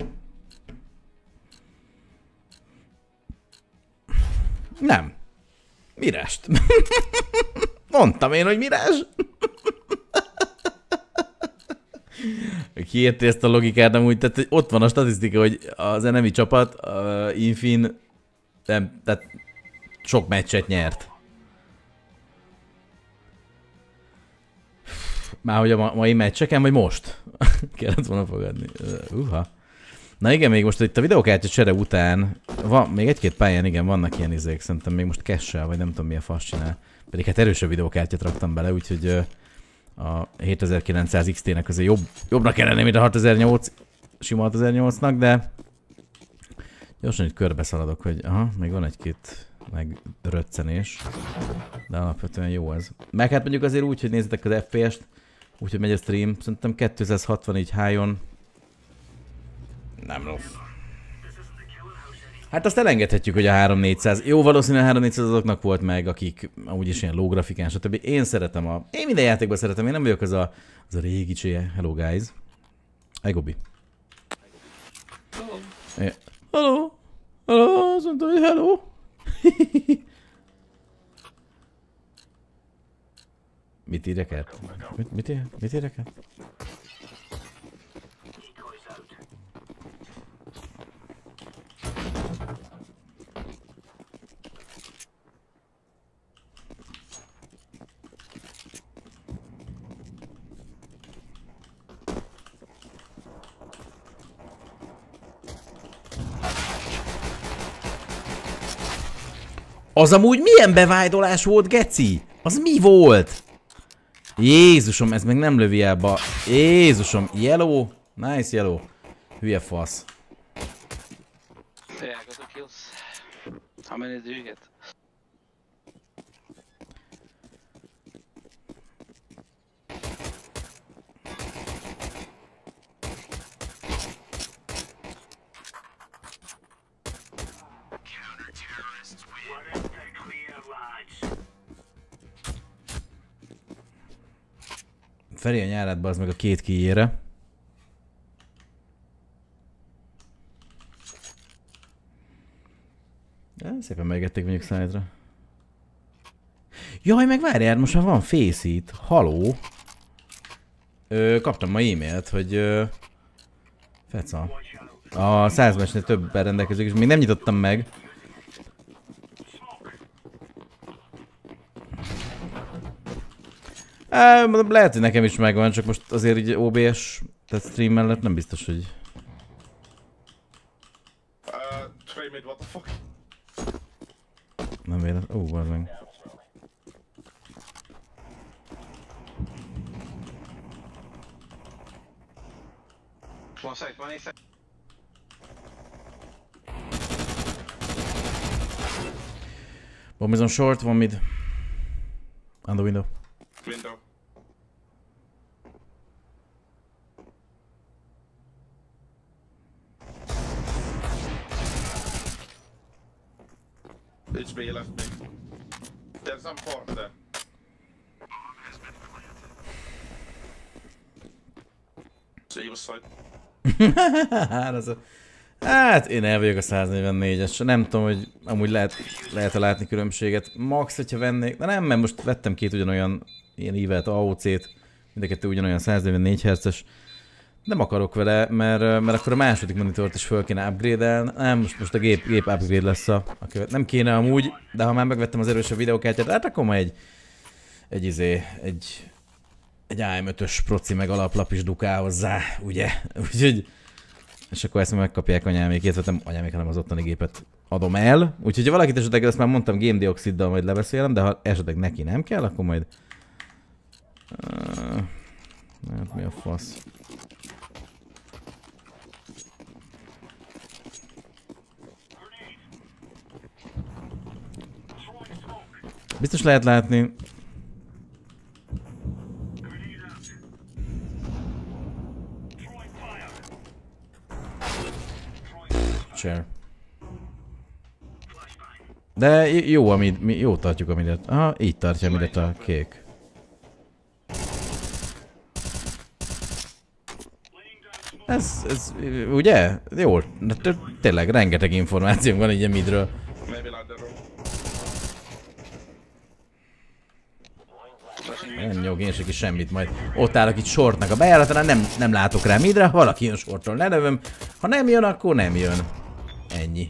Nem. Mirást. Mondtam én, hogy Mirázs. Kiérti ezt a logikát amúgy, tehát ott van a statisztika, hogy az enemy csapat, Infin, nem, tehát sok meccset nyert. Már hogy a mai meccseken, vagy most? Kellett volna fogadni. Na igen, még most itt a videókártya csere után van, még egy-két pályán igen, vannak ilyen izék, szerintem még most cash-sel, vagy nem tudom mi a fasz csinál. Pedig hát erősebb videókártyát raktam bele, úgyhogy a 7900 XT-nek azért jobbra kellene, mint a 6008, sima 6008-nak, de gyorsan itt körbe szaladok, hogy aha, még van egy-két meg röccenés, de alapvetően jó ez. Meg hát mondjuk azért úgy, hogy nézzétek az FPS-t, úgyhogy megy a stream, szerintem 260 így high-on. Nem rossz. Hát azt elengedhetjük, hogy a 3400. Jó, valószínűleg a 3400 azoknak volt meg, akik amúgy is ilyen low grafikán, stb. Én szeretem én minden játékban szeretem, én nem vagyok az a régi cséje. Hello, guys. Hey, Gobi. Hello. Hello, azt mondta, hogy hello. Mit írjak el? Mit írjak el? Az amúgy milyen bevájdolás volt, geci? Az mi volt? Jézusom, ez meg nem lövi el Jézusom, yellow? Nice yellow. Hülye fasz. Yeah, I got the kills. How many do you get? Feri a nyárát bazd meg a két kijére. Szépen megették mondjuk szájtra. Jaj, meg várjál, most már van Face It. Haló. Kaptam ma e-mailt, hogy feca. A 100 meccsnél többen rendelkezők, és még nem nyitottam meg. Lehet, hogy nekem is megvan, csak most azért így OBS, tehát stream mellett nem biztos, hogy... Trade mid, what the fuck? Nem véletlen. Bazd meg. One side, one side. Bomb is on short, one mid. On the window. Window. It's B left me. There's some form there. So he was side. Hát én el vagyok a 144-es, nem tudom, hogy amúgy lehet-e látni különbséget. Max, hogyha vennék, de nem, mert most vettem két ugyanolyan ilyen ívelt AOC-t, mind a kettő ugyanolyan 144 Hz-es. Nem akarok vele, mert akkor a második monitort is föl kéne upgrade-elni. Nem, most a gép upgrade lesz a követ. Nem kéne amúgy, de ha már megvettem az erősebb videókártyát, hát akkor már egy AM5-ös proci meg alaplap is dukál hozzá, ugye? Úgyhogy... És akkor ezt megkapják anyámékét, vagy nem anyámék, hanem az ottani gépet adom el. Úgyhogy ha valakit esetleg, ezt már mondtam, Game Dioxiddal majd lebeszélem, de ha esetleg neki nem kell, akkor majd... Hát mi a fasz? Biztos lehet látni. Share. De jó, mi jó tartjuk a midet. Aha, így tartja a midet a kék. Ez ugye? Jó, tényleg rengeteg információnk van így a midről. Nem nyog, én se ki semmit, majd ott állok itt sortnak a bejáratánál, nem látok rá midre, ha valaki jön sortról, lelövöm. Ha nem jön, akkor nem jön. Ennyi.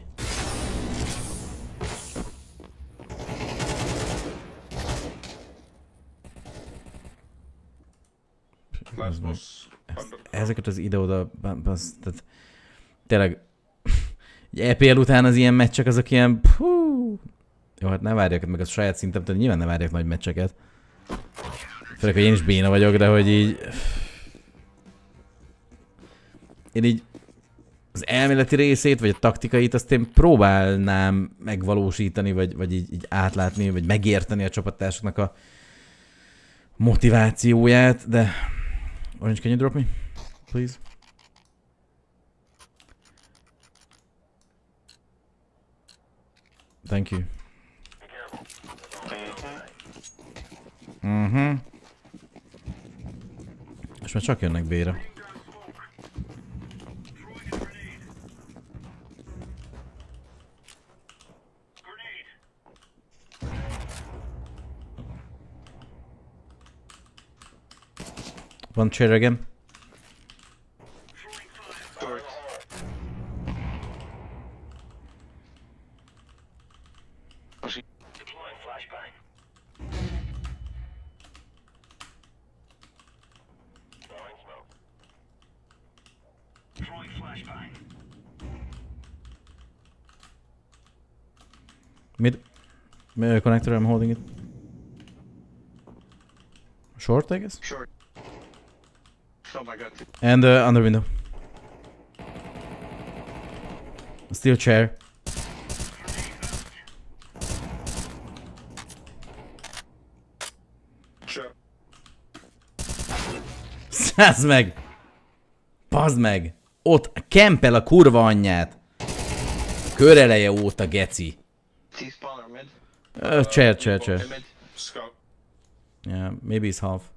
Ezeket az ide-oda, tehát tényleg egy EPL után az ilyen meccsek azok ilyen, jó, hát ne várjak meg a saját szintem, tehát nyilván ne várjak nagy meccseket. Főleg, hogy én is béna vagyok, de hogy így... Én így az elméleti részét, vagy a taktikait azt én próbálnám megvalósítani, vagy így átlátni, vagy megérteni a csapattársaknak a motivációját, de... Orange, can you drop me? Please? Thank you. És már csak jönnek B-re. One chair again. Mid connector, I'm holding it. Short, I guess? Short. Oh my god. And under window. Steel chair. Sure. Százd meg! Pazd meg! Ott kempel a kurva anyját! Köreleje óta, geci. T-spawn or mid? Chair. Mid. Scout. Yeah, maybe it's half.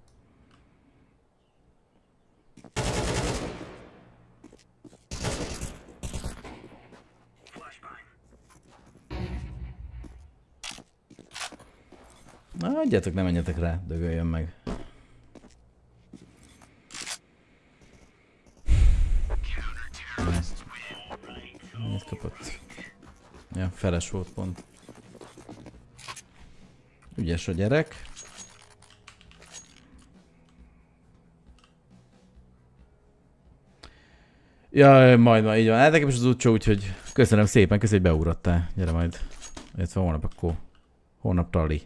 Na, adjátok, ne menjetek rá, dögöljön meg. Mit kapott? Ja, feles volt pont. Ügyes a gyerek. Ja, majd így van. Hát nekem is az útcsó, úgyhogy köszönöm szépen, köszönöm, hogy beugrottál. Gyere majd. Illetve holnap akkor. Holnap tali.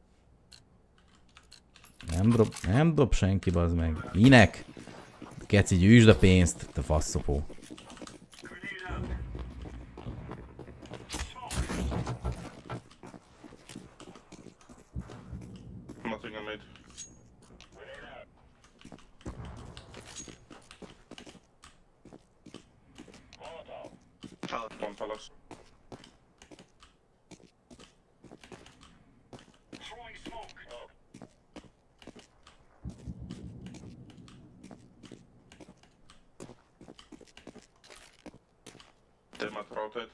Nem dob senki, bazd meg. Minek? Keci, gyűjtsd a pénzt, te faszopó. Nothing on mid. One palace. They might rotate.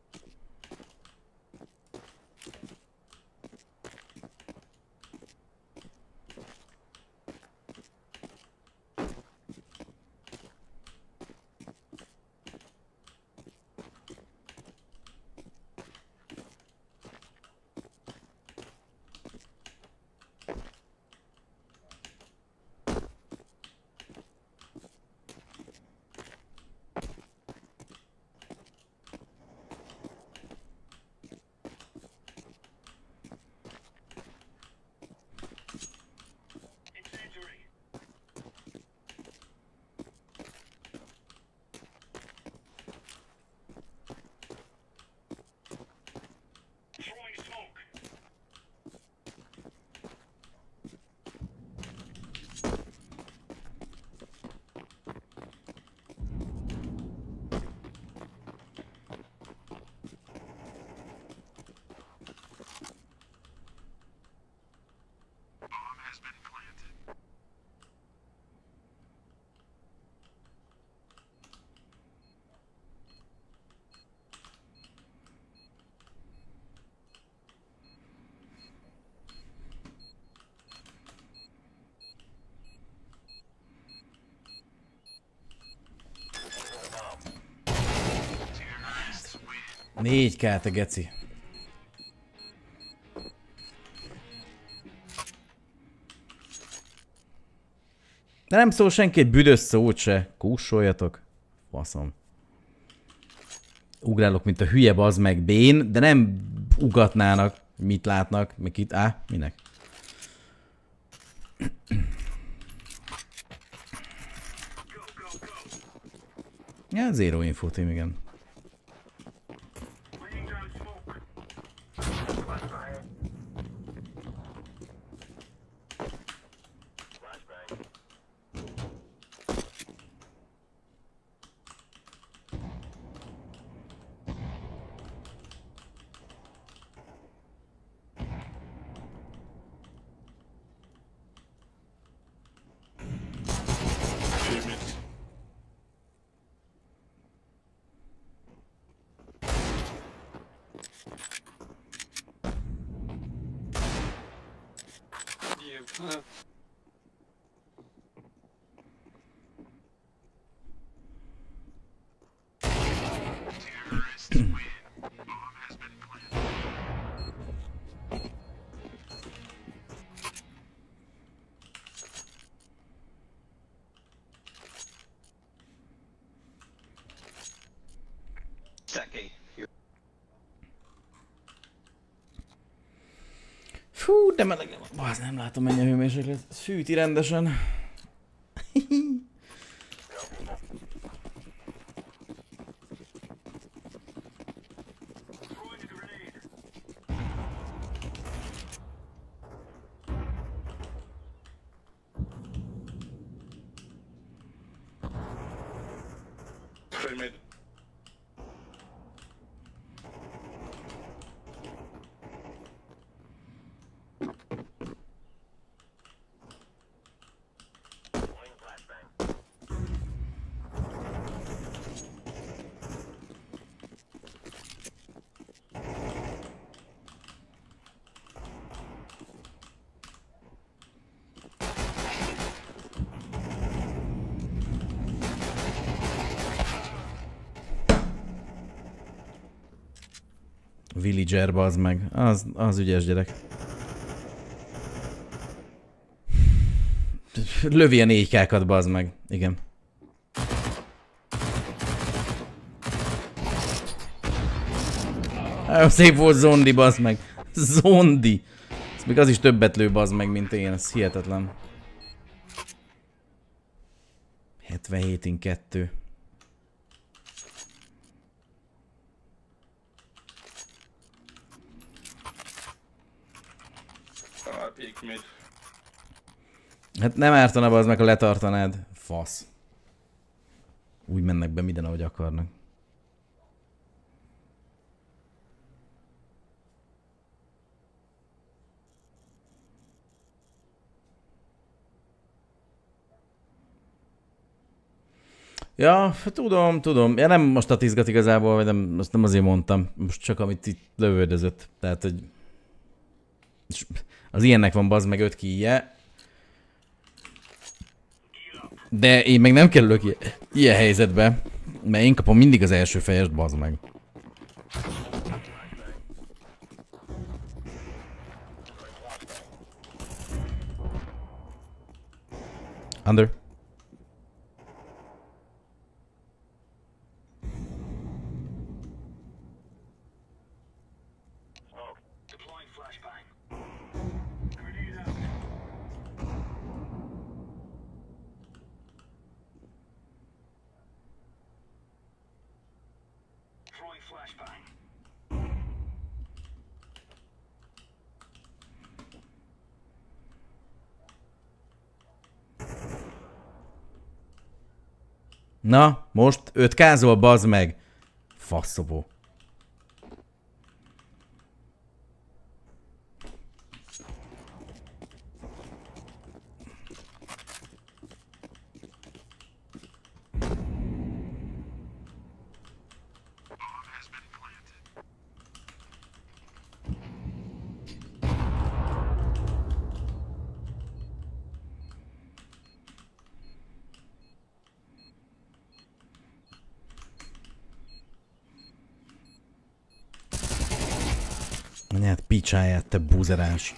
Négy kell, te geci. De nem szól senki egy büdös szót se. Kúsoljatok. Faszom. Ugrálok, mint a hülye, bazd meg, bén, de nem ugatnának, mit látnak, meg itt, minek? Ja, zero info team, igen. Fú, de meleg nem. Bász, nem látom, mennyi a hőmérséklet. Fűti rendesen. Villager, bazd meg. Az ügyes gyerek. Lövi a 4K-kat, bazd meg. Igen. Szép volt Zondi, bazd meg. Zondi. Ez még az is többet lő, bazd meg, mint én. Ez hihetetlen. 77-in 2. Hát nem ártana, bazd meg, ha letartanád. Fasz. Úgy mennek be minden, ahogy akarnak. Ja, tudom. Ja, nem most izgat igazából, vagy nem, azt nem azért mondtam. Most csak amit itt lövöldözött. Tehát, hogy... Az ilyennek van bazd meg 5 kíje. De én meg nem kerülök ilyen helyzetbe. Mert én kapom mindig az első fejest, bazd meg. Under. Na, most 5K-zol, bazd meg. Faszobó. Anyád picsáját, te búzerás.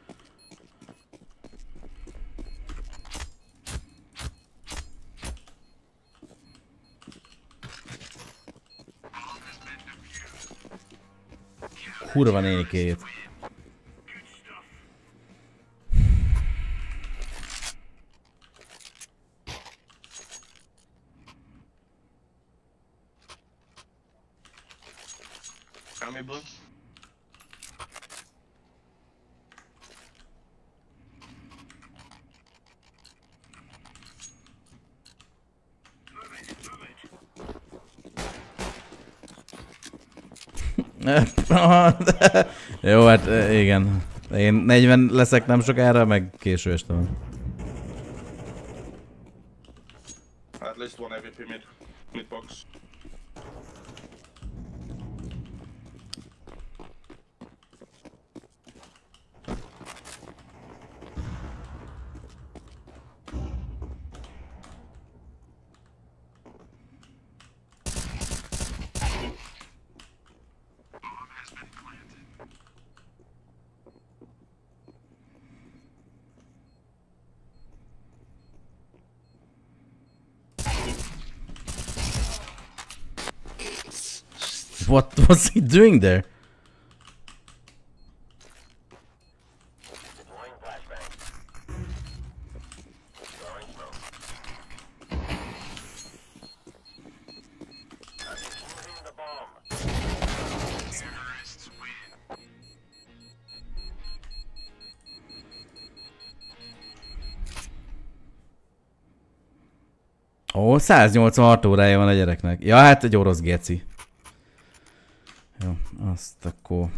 Kurva nénikéjét. Got me, Blue? Jó, hát igen. Én 40 leszek nem sokára, meg késő este van. At least one AVP mid box. What was he doing there? Ó, 186 órája van a gyereknek. Ja, hát egy orosz geci. Jó, azt akkor...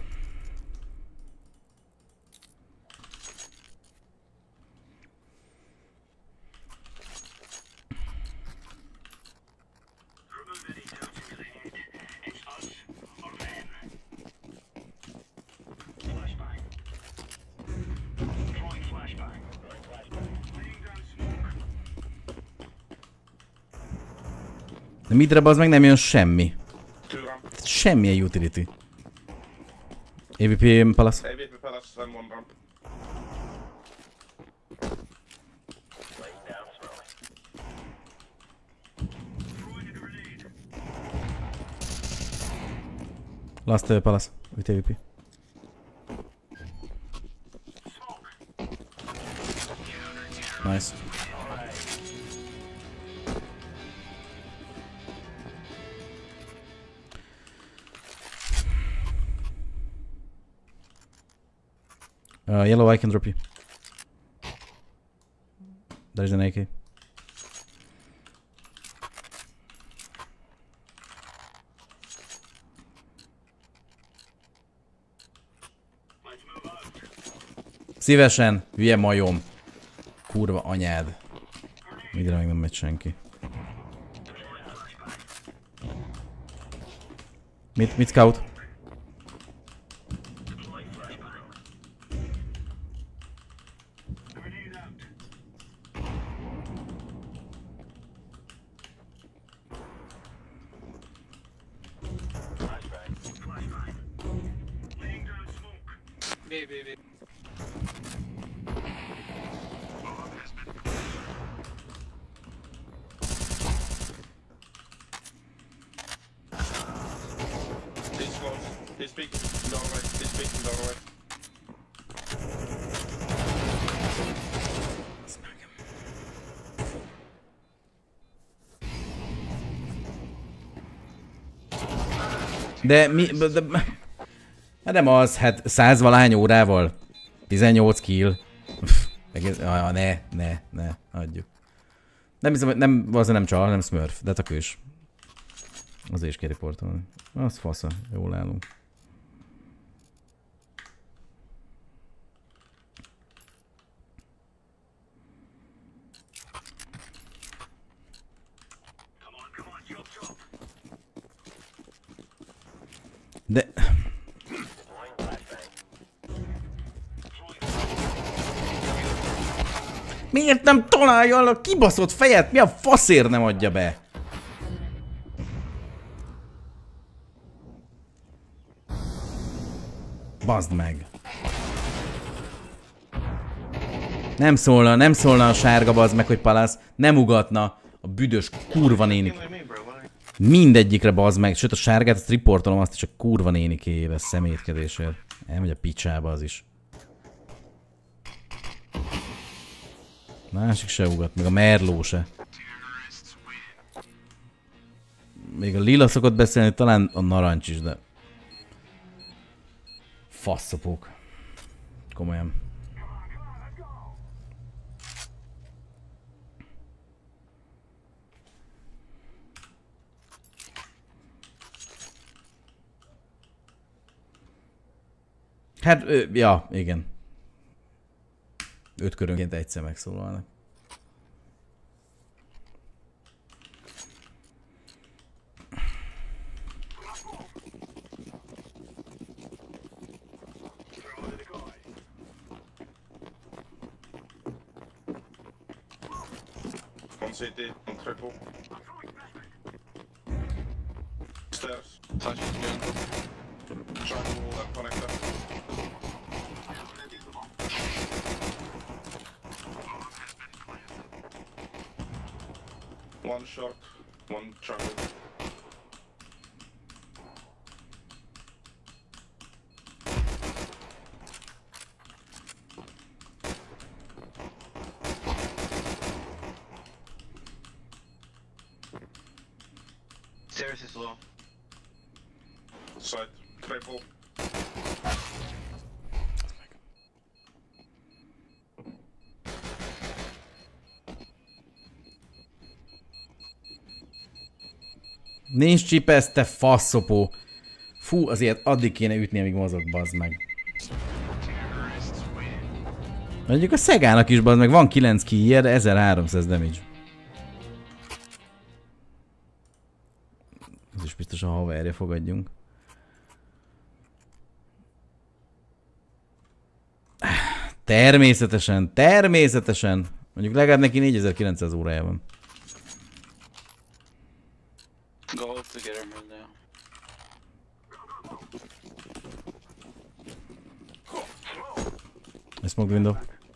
De midre az meg nem jön semmi. Semmilyen utility. AVP Palace. AVP Palace and one ramp. Last Palace with AVP. Nice. Yellow, I can drop you. There is an AK. Szívesen, hülye majom. Kurva anyád. Midre meg nem megy senki. Mit scout? B. He's close. He's peeking doorway. He's peeking doorway. De mi... Hát nem az, hát 100 valahány órával 18 kill. Ne, adjuk. Nem hiszem, nem, valószínűleg nem csal, nem smurf, de hát a kős. Azért is kell riportolni. Az fasza, jól állunk. De... Miért nem találja el a kibaszott fejet? Mi a faszért nem adja be? Bazd meg. Nem szólna a sárga bazd meg, hogy Palace nem ugatna a büdös kurva néni. Mindegyikre bazd meg, sőt a sárgát azt riportolom, azt is a kurva nénikéjével szemétkedésért. Elmegy a picsába az is. Másik se ugat, meg a merló se. Még a lila szokott beszélni, talán a narancs is, de... Faszopók. Komolyan. Hát, ja, igen. 5 körönként egyszer megszólalnak. One CT, one triple. Stairs. Flash is good. Triangle and connector. One short, one triangle. Stairs is low. Side, triple. Nincs csipesz, te faszopó. Fú, azért addig kéne ütni, amíg mozog, bazd meg. Mondjuk a Szegának is, bazd meg, van 9 killje, de 1300 damage. Ez is biztosan haverja, fogadjunk. Természetesen. Mondjuk legalább neki 4900 órája van. Go together mid now. I smoke window.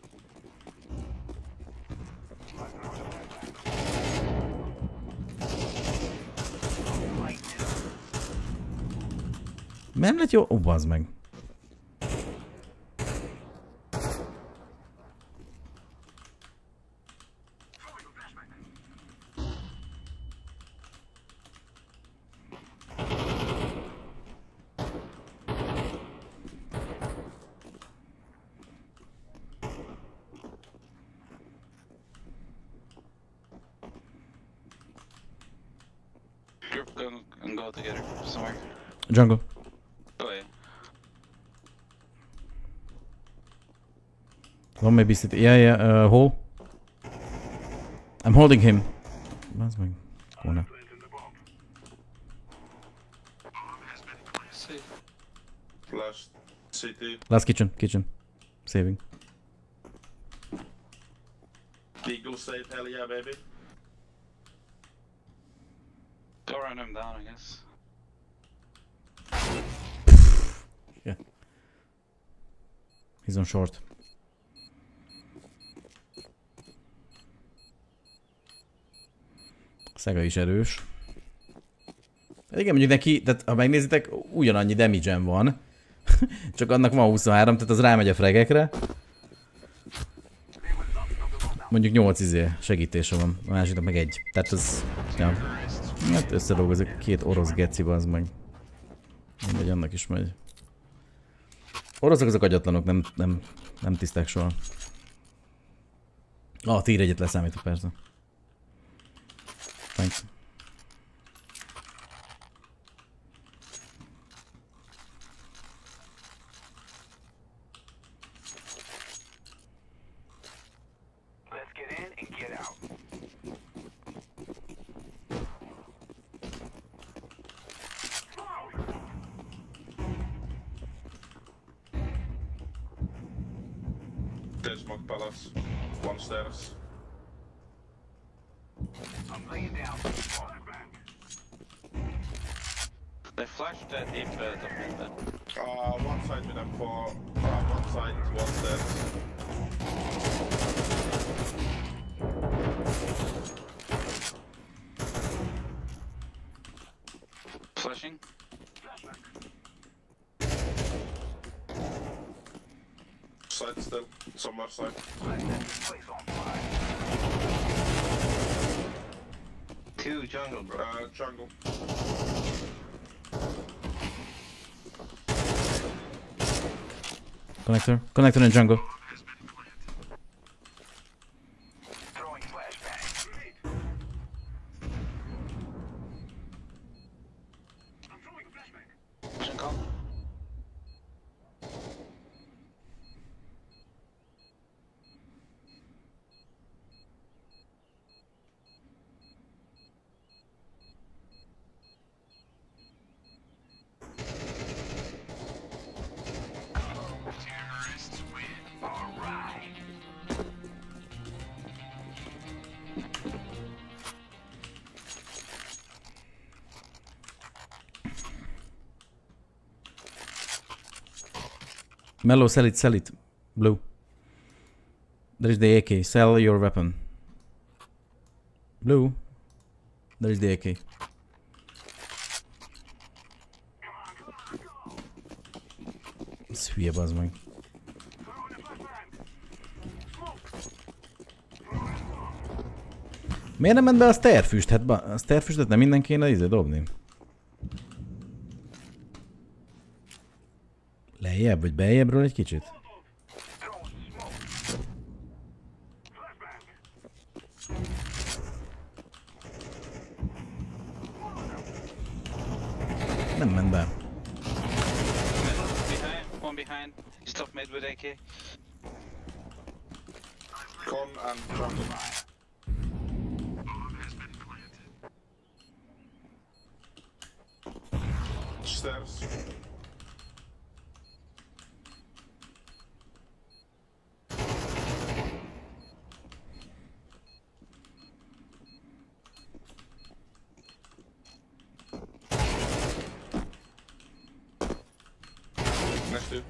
Nem lett jó? Ó, bazd meg. Group go and go together somewhere. Jungle. Oh yeah. One maybe city. Yeah, hole. I'm holding him. Bazd meg. Corner. Flash city. Last kitchen. Saving. Eagle safe, hell yeah, baby. Go run him down, I guess. Yeah. He's on short. Szega is erős. Igen, mondjuk neki, tehát ha megnézitek, ugyanannyi damage-en van. Csak annak van 23, tehát az rámegy a fregekre. Mondjuk 8 segítése van, a másiknak meg 1. Tehát az... Ja. Hát összedolgozik 2 orosz geci, az meg. Mindegy, annak is megy. Oroszok azok agyatlanok, nem tiszták soha. A tier 1-et leszámítok persze. Thanks. Desmond Palace. One stairs. They flashed that deep top mid then. One side with M4. One side, one stairs. Flashing. Side still. Somewhere side. Two jungle, bro. Jungle. Connector in jungle. Mellow, sell it. Blue. There is the AK. Sell your weapon. Blue. There is the AK. Ez hülye, bazd meg. Miért nem ment be a stairfüst? Hát a stairfüstet nem minden kéne dobni. Lejjebb, vagy beljebbről egy kicsit? Nem ment be. One behind. Stop mid with AK. Con and jungle. Stairs. Next two.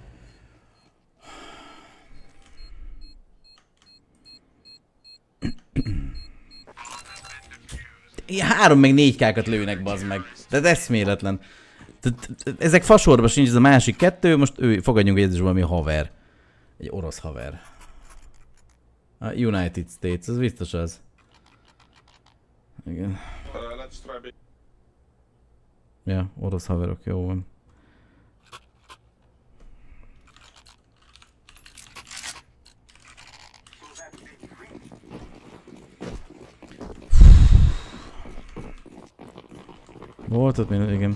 Ilyen 3 meg 4K-kat lőnek, bazd meg. Tehát eszméletlen. Ezek fasorba sincs, ez a másik 2, most fogadjunk, hogy ez is valami haver. Egy orosz haver. A United States, ez biztos az. Igen. Let's try big. Ja, orosz haverok, jó van. Volt ott még, igen.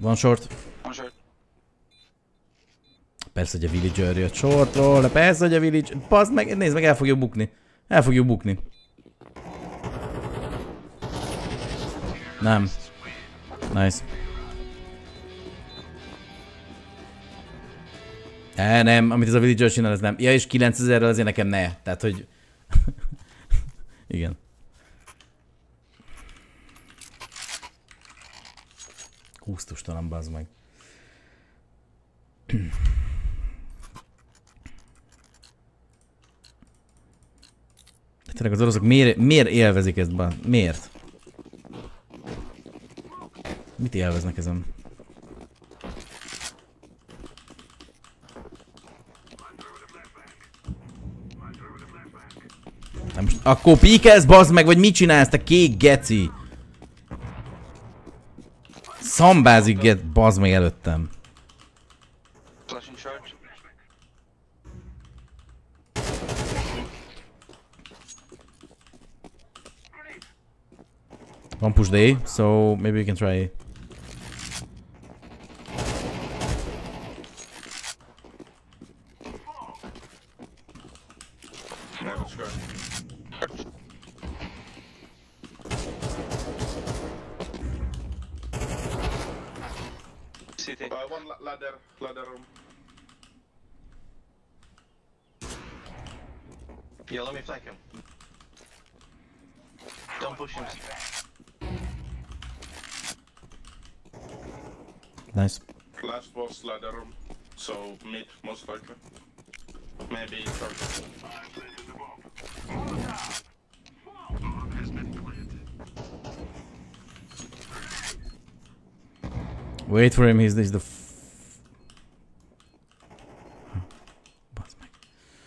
Van short. One short. Persze, hogy a villager jött shortról, de persze, hogy a villager... Bazd meg, nézd meg, el fogjuk bukni. El fogjuk bukni. Nem. Nice. Nem, amit ez a villager csinál, ez nem. Ja, és 9000-rel azért nekem ne. Tehát, hogy... Igen. Kusztustalan, bazd meg. Tényleg az oroszok miért élvezik ezt? Miért? Mit élveznek ezen? Nem most... Akkor píkelsz, bazd meg, vagy mit csinálsz, te kék geci? Szambázik, bazd meg előttem. Flashing short. One push the A, so maybe we can try A. Yeah, let's go. City. One ladder room. Yeah, let me flank him. Don't push him. Nice. Last was ladder room, so mid most likely. Maybe short. Wait for him, he's the Bazd meg.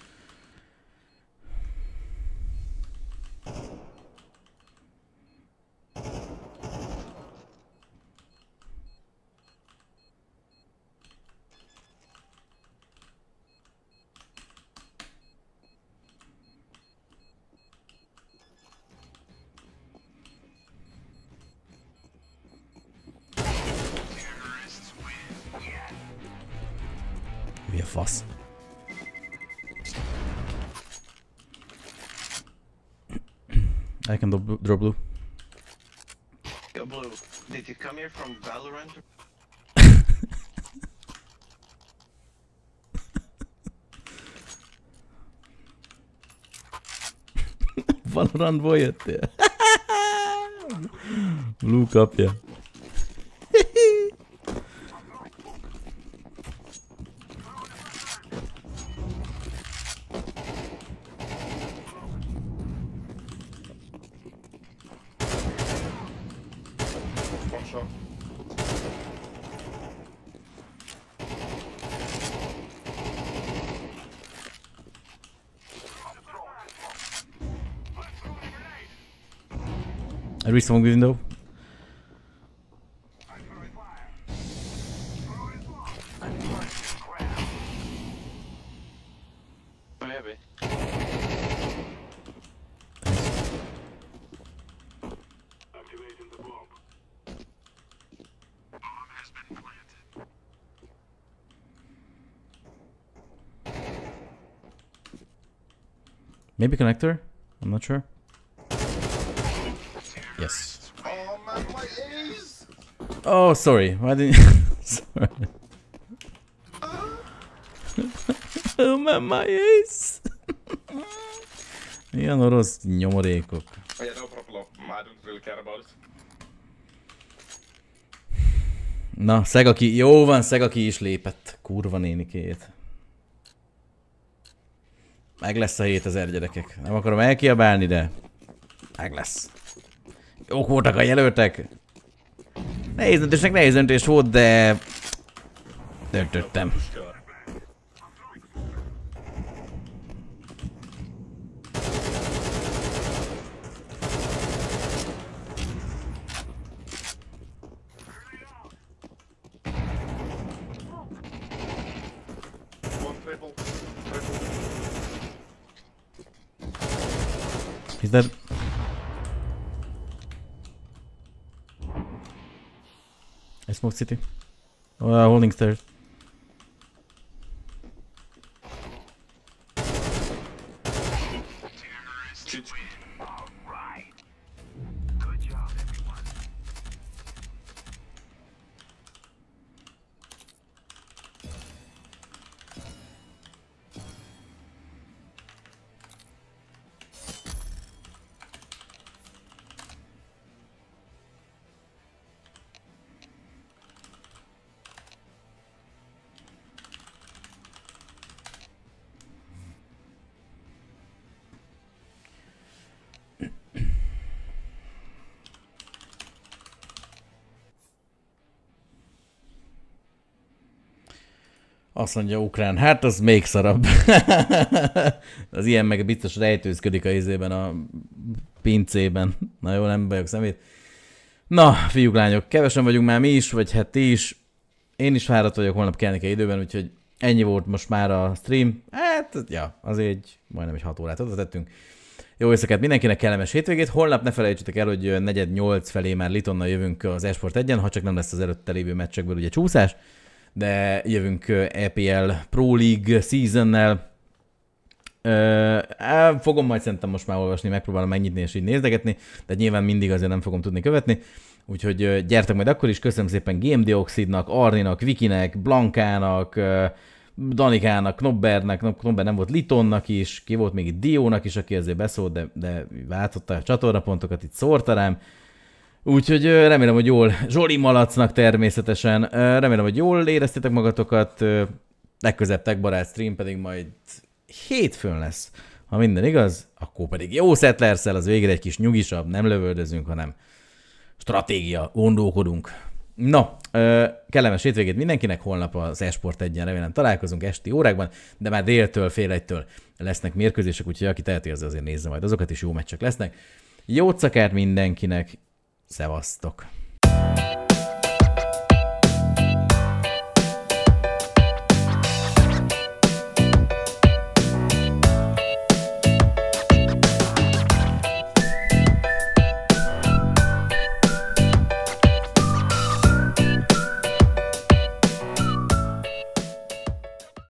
Hülye fasz. I can drop blue. Yo, Blue, did you come here from Valorant? Valorantból jöttél? Blue kapja. One shot. I reached one window. Maybe. Maybe connector? I'm not sure. Yes. Oh man, my ace! Oh, sorry. Why didn't sorry. Oh man, my ace! Ilyen orosz nyomorékok. Oh, yeah, no problem. I don't really care about it. Na, Szegaki, jó van, Szegaki is lépett. Kurva nénikét. Meg lesz a 7000 gyerekek. Nem akarom elkiabálni, de meg lesz. Jók voltak a jelöltek. Nehéz döntés volt, de döntöttem. One triple. Is that... I smoke city. Holding stairs. Azt mondja ukrán, hát az még szarabb. Az ilyen meg biztos rejtőzködik a izében, a pincében. Na jó, nem bajok szemét. Na, fiúk, lányok, kevesen vagyunk már mi is, vagy hát ti is. Én is fáradt vagyok, holnap kelni kell időben, úgyhogy ennyi volt most már a stream. Hát, ja, azért majdnem egy 6 órát oda tettünk. Jó éjszakát mindenkinek, kellemes hétvégét. Holnap ne felejtsétek el, hogy 4:08 felé már Litonnal jövünk az Esport 1-en, ha csak nem lesz az előtte lévő meccsekből ugye csúszás. De jövünk EPL Pro League Season-nel. Fogom majd szerintem most már olvasni, megpróbálom megnyitni és így nézdegetni, de nyilván mindig azért nem fogom tudni követni. Úgyhogy gyertek majd akkor is. Köszönöm szépen GameDioxidnak, Arninak, Vikinek, Blankának, Danikának, Knobbernek, Knobber nem volt, Litonnak is, ki volt még itt Diónak is, aki azért beszólt, de váltotta a csatornapontokat, itt szórta rám. Úgyhogy remélem, hogy jól, Zsoli Malacnak természetesen, remélem, hogy jól éreztétek magatokat, legközelebb Techbarát stream pedig majd hétfőn lesz. Ha minden igaz, akkor pedig jó Settlerszel, az végre egy kis nyugisabb, nem lövöldözünk, hanem stratégia, gondolkodunk. Na, kellemes hétvégét mindenkinek, holnap az Esport 1-en remélem találkozunk esti órákban, de már déltől, fél egytől lesznek mérkőzések, úgyhogy aki teheti, az azért nézze majd azokat is, jó meccsek lesznek. Jót szakát mindenkinek! Szevasztok!